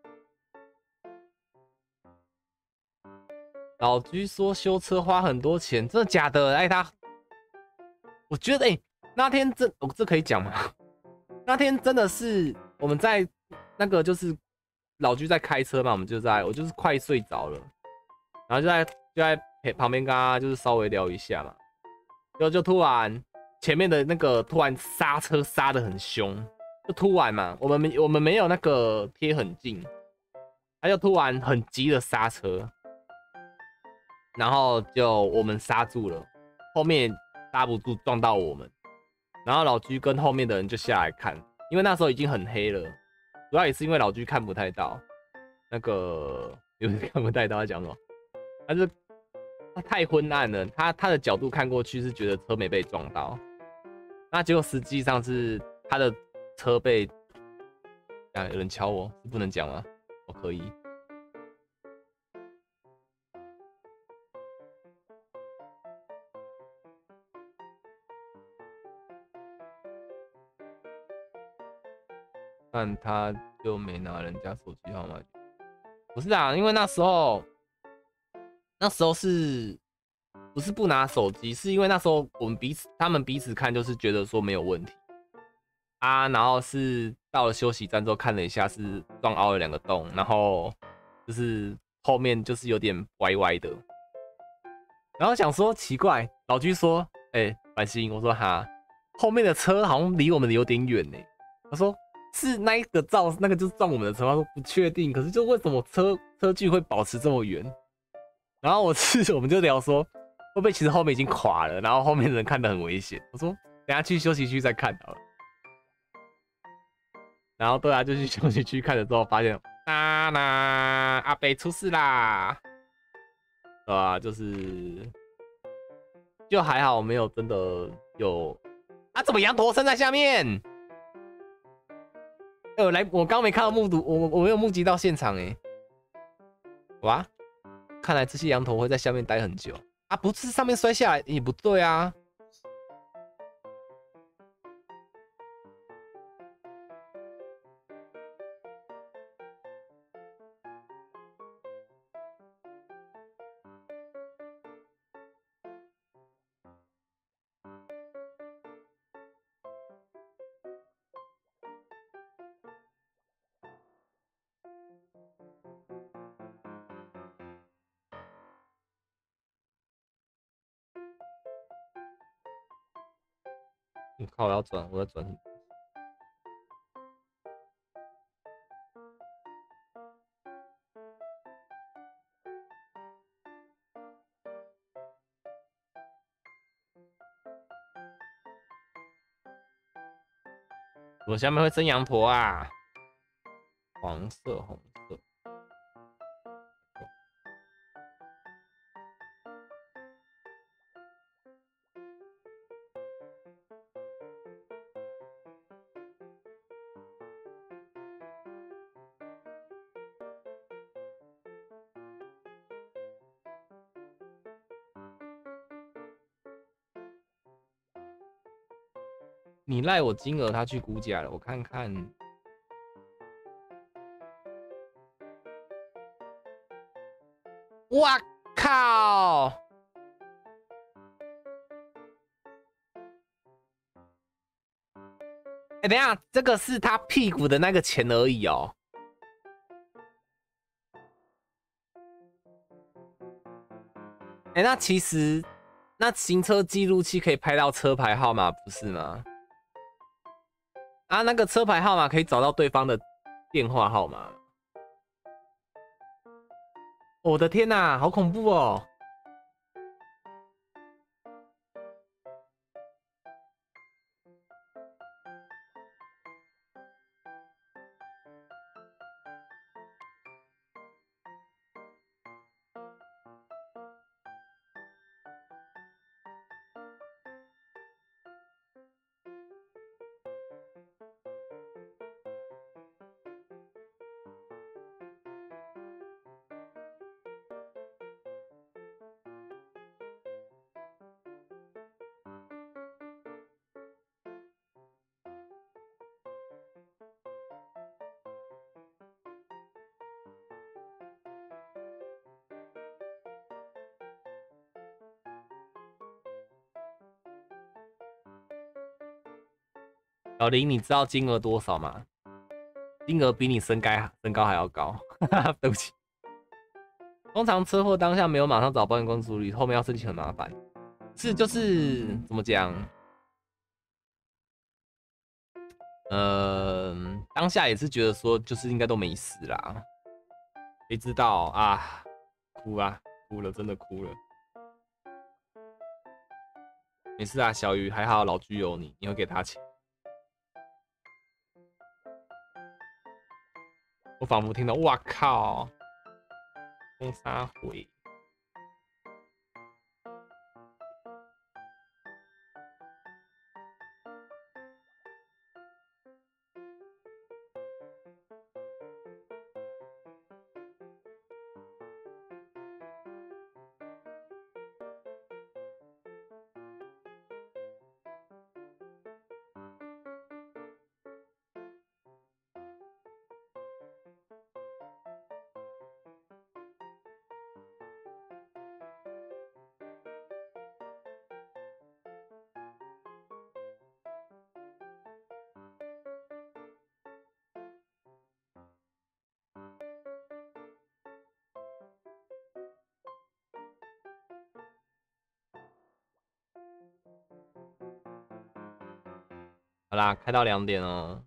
老居说修车花很多钱，真的假的？哎，我觉得那天这可以讲吗？那天真的是我们在那个就是老居在开车嘛，我就是快睡着了，然后就在旁边跟他就是稍微聊一下嘛，就突然前面的那个突然刹车刹得很凶，就突然嘛，我们没有那个贴很近，他就突然很急的刹车，然后就我们刹住了，后面刹不住撞到我们。然后老居跟后面的人就下来看，因为那时候已经很黑了，主要也是因为老居看不太到，那个有人看不太到在讲什么，他太昏暗了，他的角度看过去是觉得车没被撞到，那结果实际上是他的车被，有人敲我，是不能讲吗？我可以。但他就没拿人家手机号码。不是啊，因为那时候是不是不拿手机？是因为那时候他们彼此看，就是觉得说没有问题啊。然后是到了休息站之后看了一下，是撞凹了2个洞，然后就是后面就是有点歪歪的。然后想说奇怪，老居说：“繁星。”我说：“哈，后面的车好像离我们有点远呢。”他说。是那个就是撞我们的车，他说不确定，可是就为什么车距会保持这么远？然后我们就聊说，会不会其实后面已经垮了，然后后面的人看得很危险？我说等下去休息区再看好了。然后对啊，就去休息区看了之后，发现阿北出事啦，对啊，就还好没有真的有啊，怎么羊驼身在下面？我刚没看到我没有目击到现场哇，看来这些羊驼会在下面待很久啊，不是上面摔下来也不对啊。靠，我要转，我要转。我下面会生羊驼啊，黄色、红色。你赖我金额，他去估价了，我看看。哇靠！ 哎，等一下，这个是他屁股的那个钱而已哦。哎，那其实那行车记录器可以拍到车牌号码，不是吗？啊，那个车牌号码可以找到对方的电话号码。我的天哪，好恐怖哦！小林，你知道金额多少吗？金额比你身高还要高，对不起。通常车祸当下没有马上找保险公司处理，后面要申请很麻烦。是就是怎么讲？当下也是觉得说，就是应该都没事啦。谁知道啊？哭啊，哭了，真的哭了。没事啊，小鱼还好，老居有你，你会给他钱。我仿佛听到，哇靠，风沙回。好啦，开到2点哦。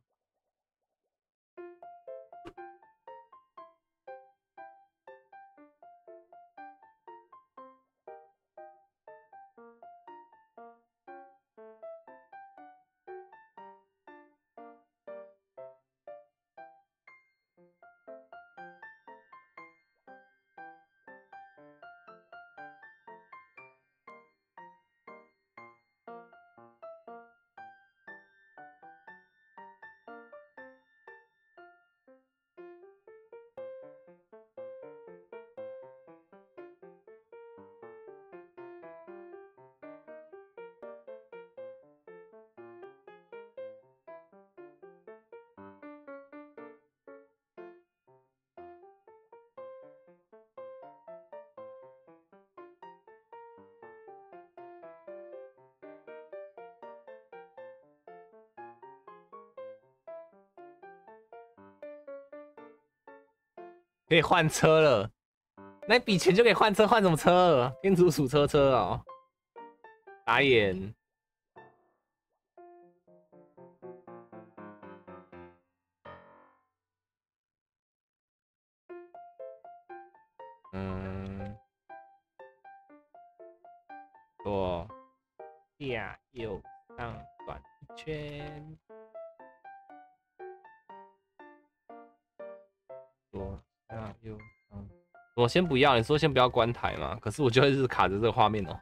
可以换车了，那笔钱就可以换车，换什么车？天竺鼠车哦，打眼。左下右上转一圈，左下右上。我先不要，你说先不要关台嘛？可是我就一直卡着这个画面哦。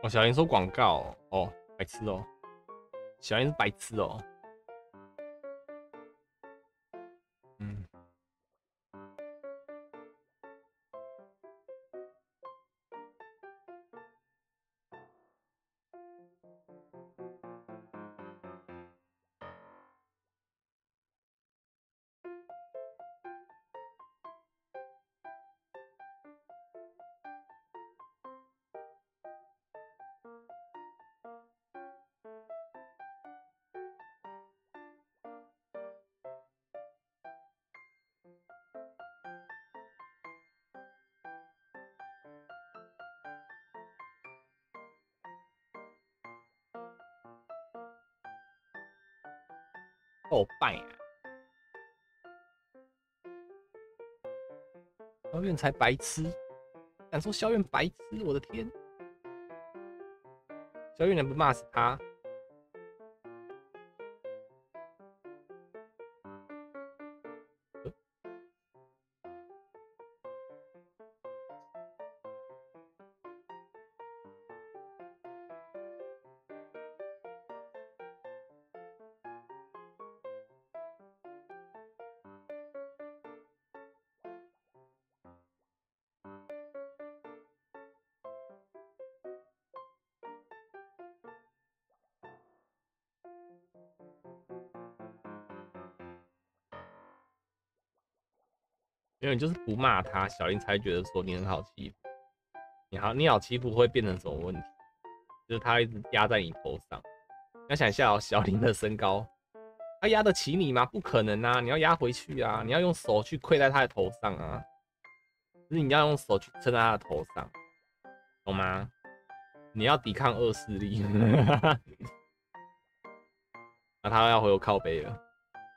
哦，小林说广告哦，白痴哦，小林是白痴哦。嗯，够拜啊！萧院才白痴，敢说萧院白痴？我的天！萧院能不骂死他？因为你就是不骂他，小林才觉得说你很好欺负。你好欺负会变成什么问题？就是他一直压在你头上。要想一下哦，小林的身高，他压得起你吗？不可能啊！你要压回去啊！你要用手去跪在他的头上啊！就是你要用手去撑在他的头上，懂吗？你要抵抗恶势力。那他要回我靠背了。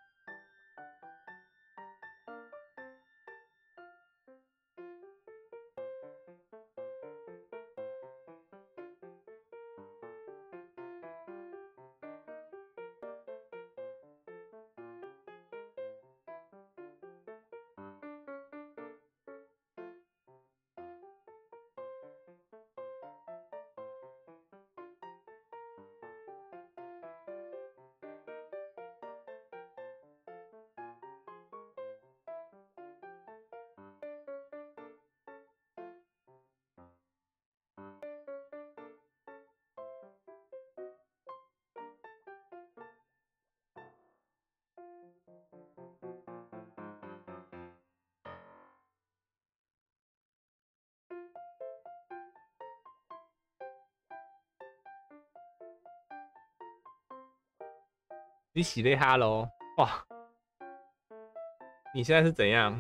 你洗了哈喽？哇！你现在是怎样？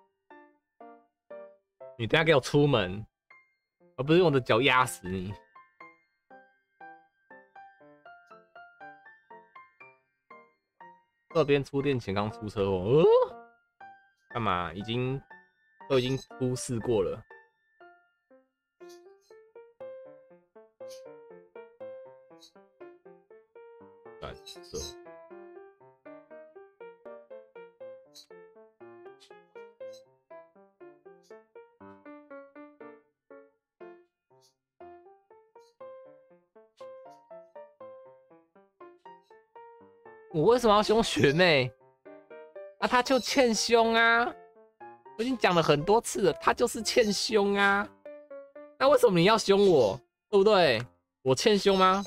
你等下给我出门，而不是用我的脚压死你。这边出店前刚出车祸，干嘛？都已经出事过了。蓝色。我为什么要凶学妹？啊，她就欠凶啊！我已经讲了很多次了，她就是欠凶啊！那为什么你要凶我？对不对？我欠凶吗？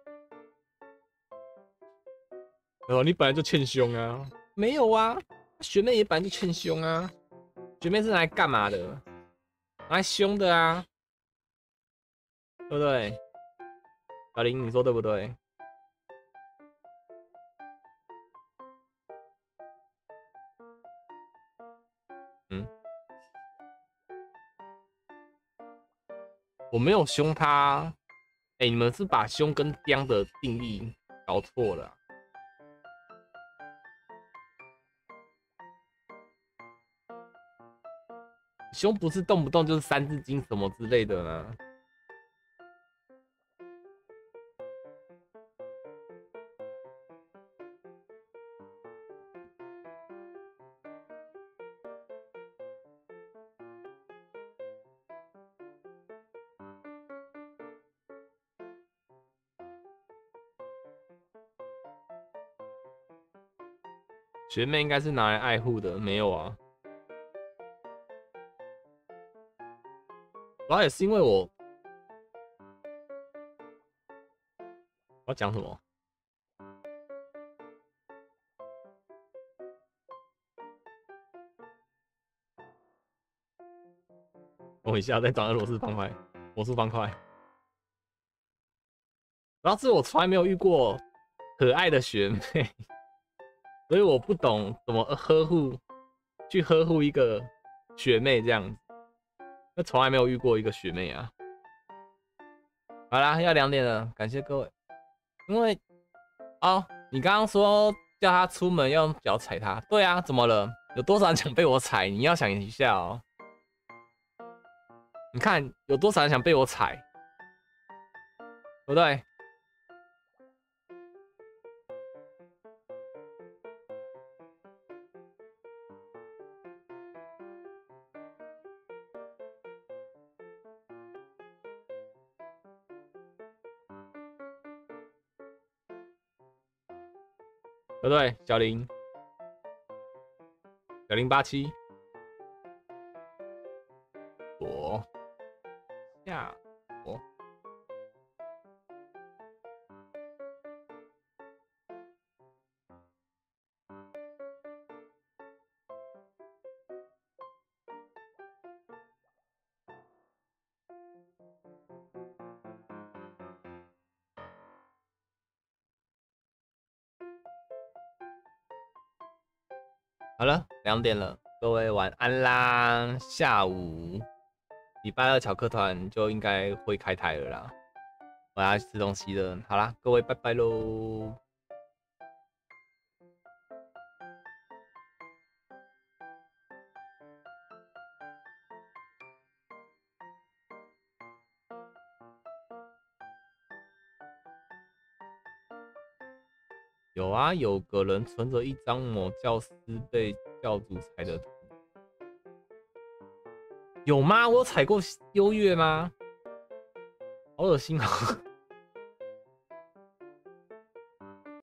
你本来就欠凶啊！没有啊，学妹也本来就欠凶啊！学妹是拿来干嘛的？拿来凶的啊，对不对？小林，你说对不对？嗯，我没有凶他。你们是把凶跟刁的定义搞错了啊。凶不是动不动就是三字经什么之类的吗？ 学妹应该是拿来爱护的，没有啊。主要也是因为我要讲什么？等我一下，再找个罗氏方块、魔术方块。主要是我从来没有遇过可爱的学妹，所以我不懂怎么去呵护一个学妹这样子。那从来没有遇过一个学妹啊。好啦，要2点了，感谢各位。因为哦，你刚刚说叫他出门要用脚踩他，对啊，怎么了？有多少人想被我踩？你要想一下哦。你看有多少人想被我踩，对不对？对不对？小林87，左下左。好了，2点了，各位晚安啦。下午礼拜2巧克团就应该会开台了啦，我要去吃东西了。好啦，各位拜拜喽。有啊，有个人存着一张某教师被教主踩的图，有吗？我有踩过优越吗？好恶心啊！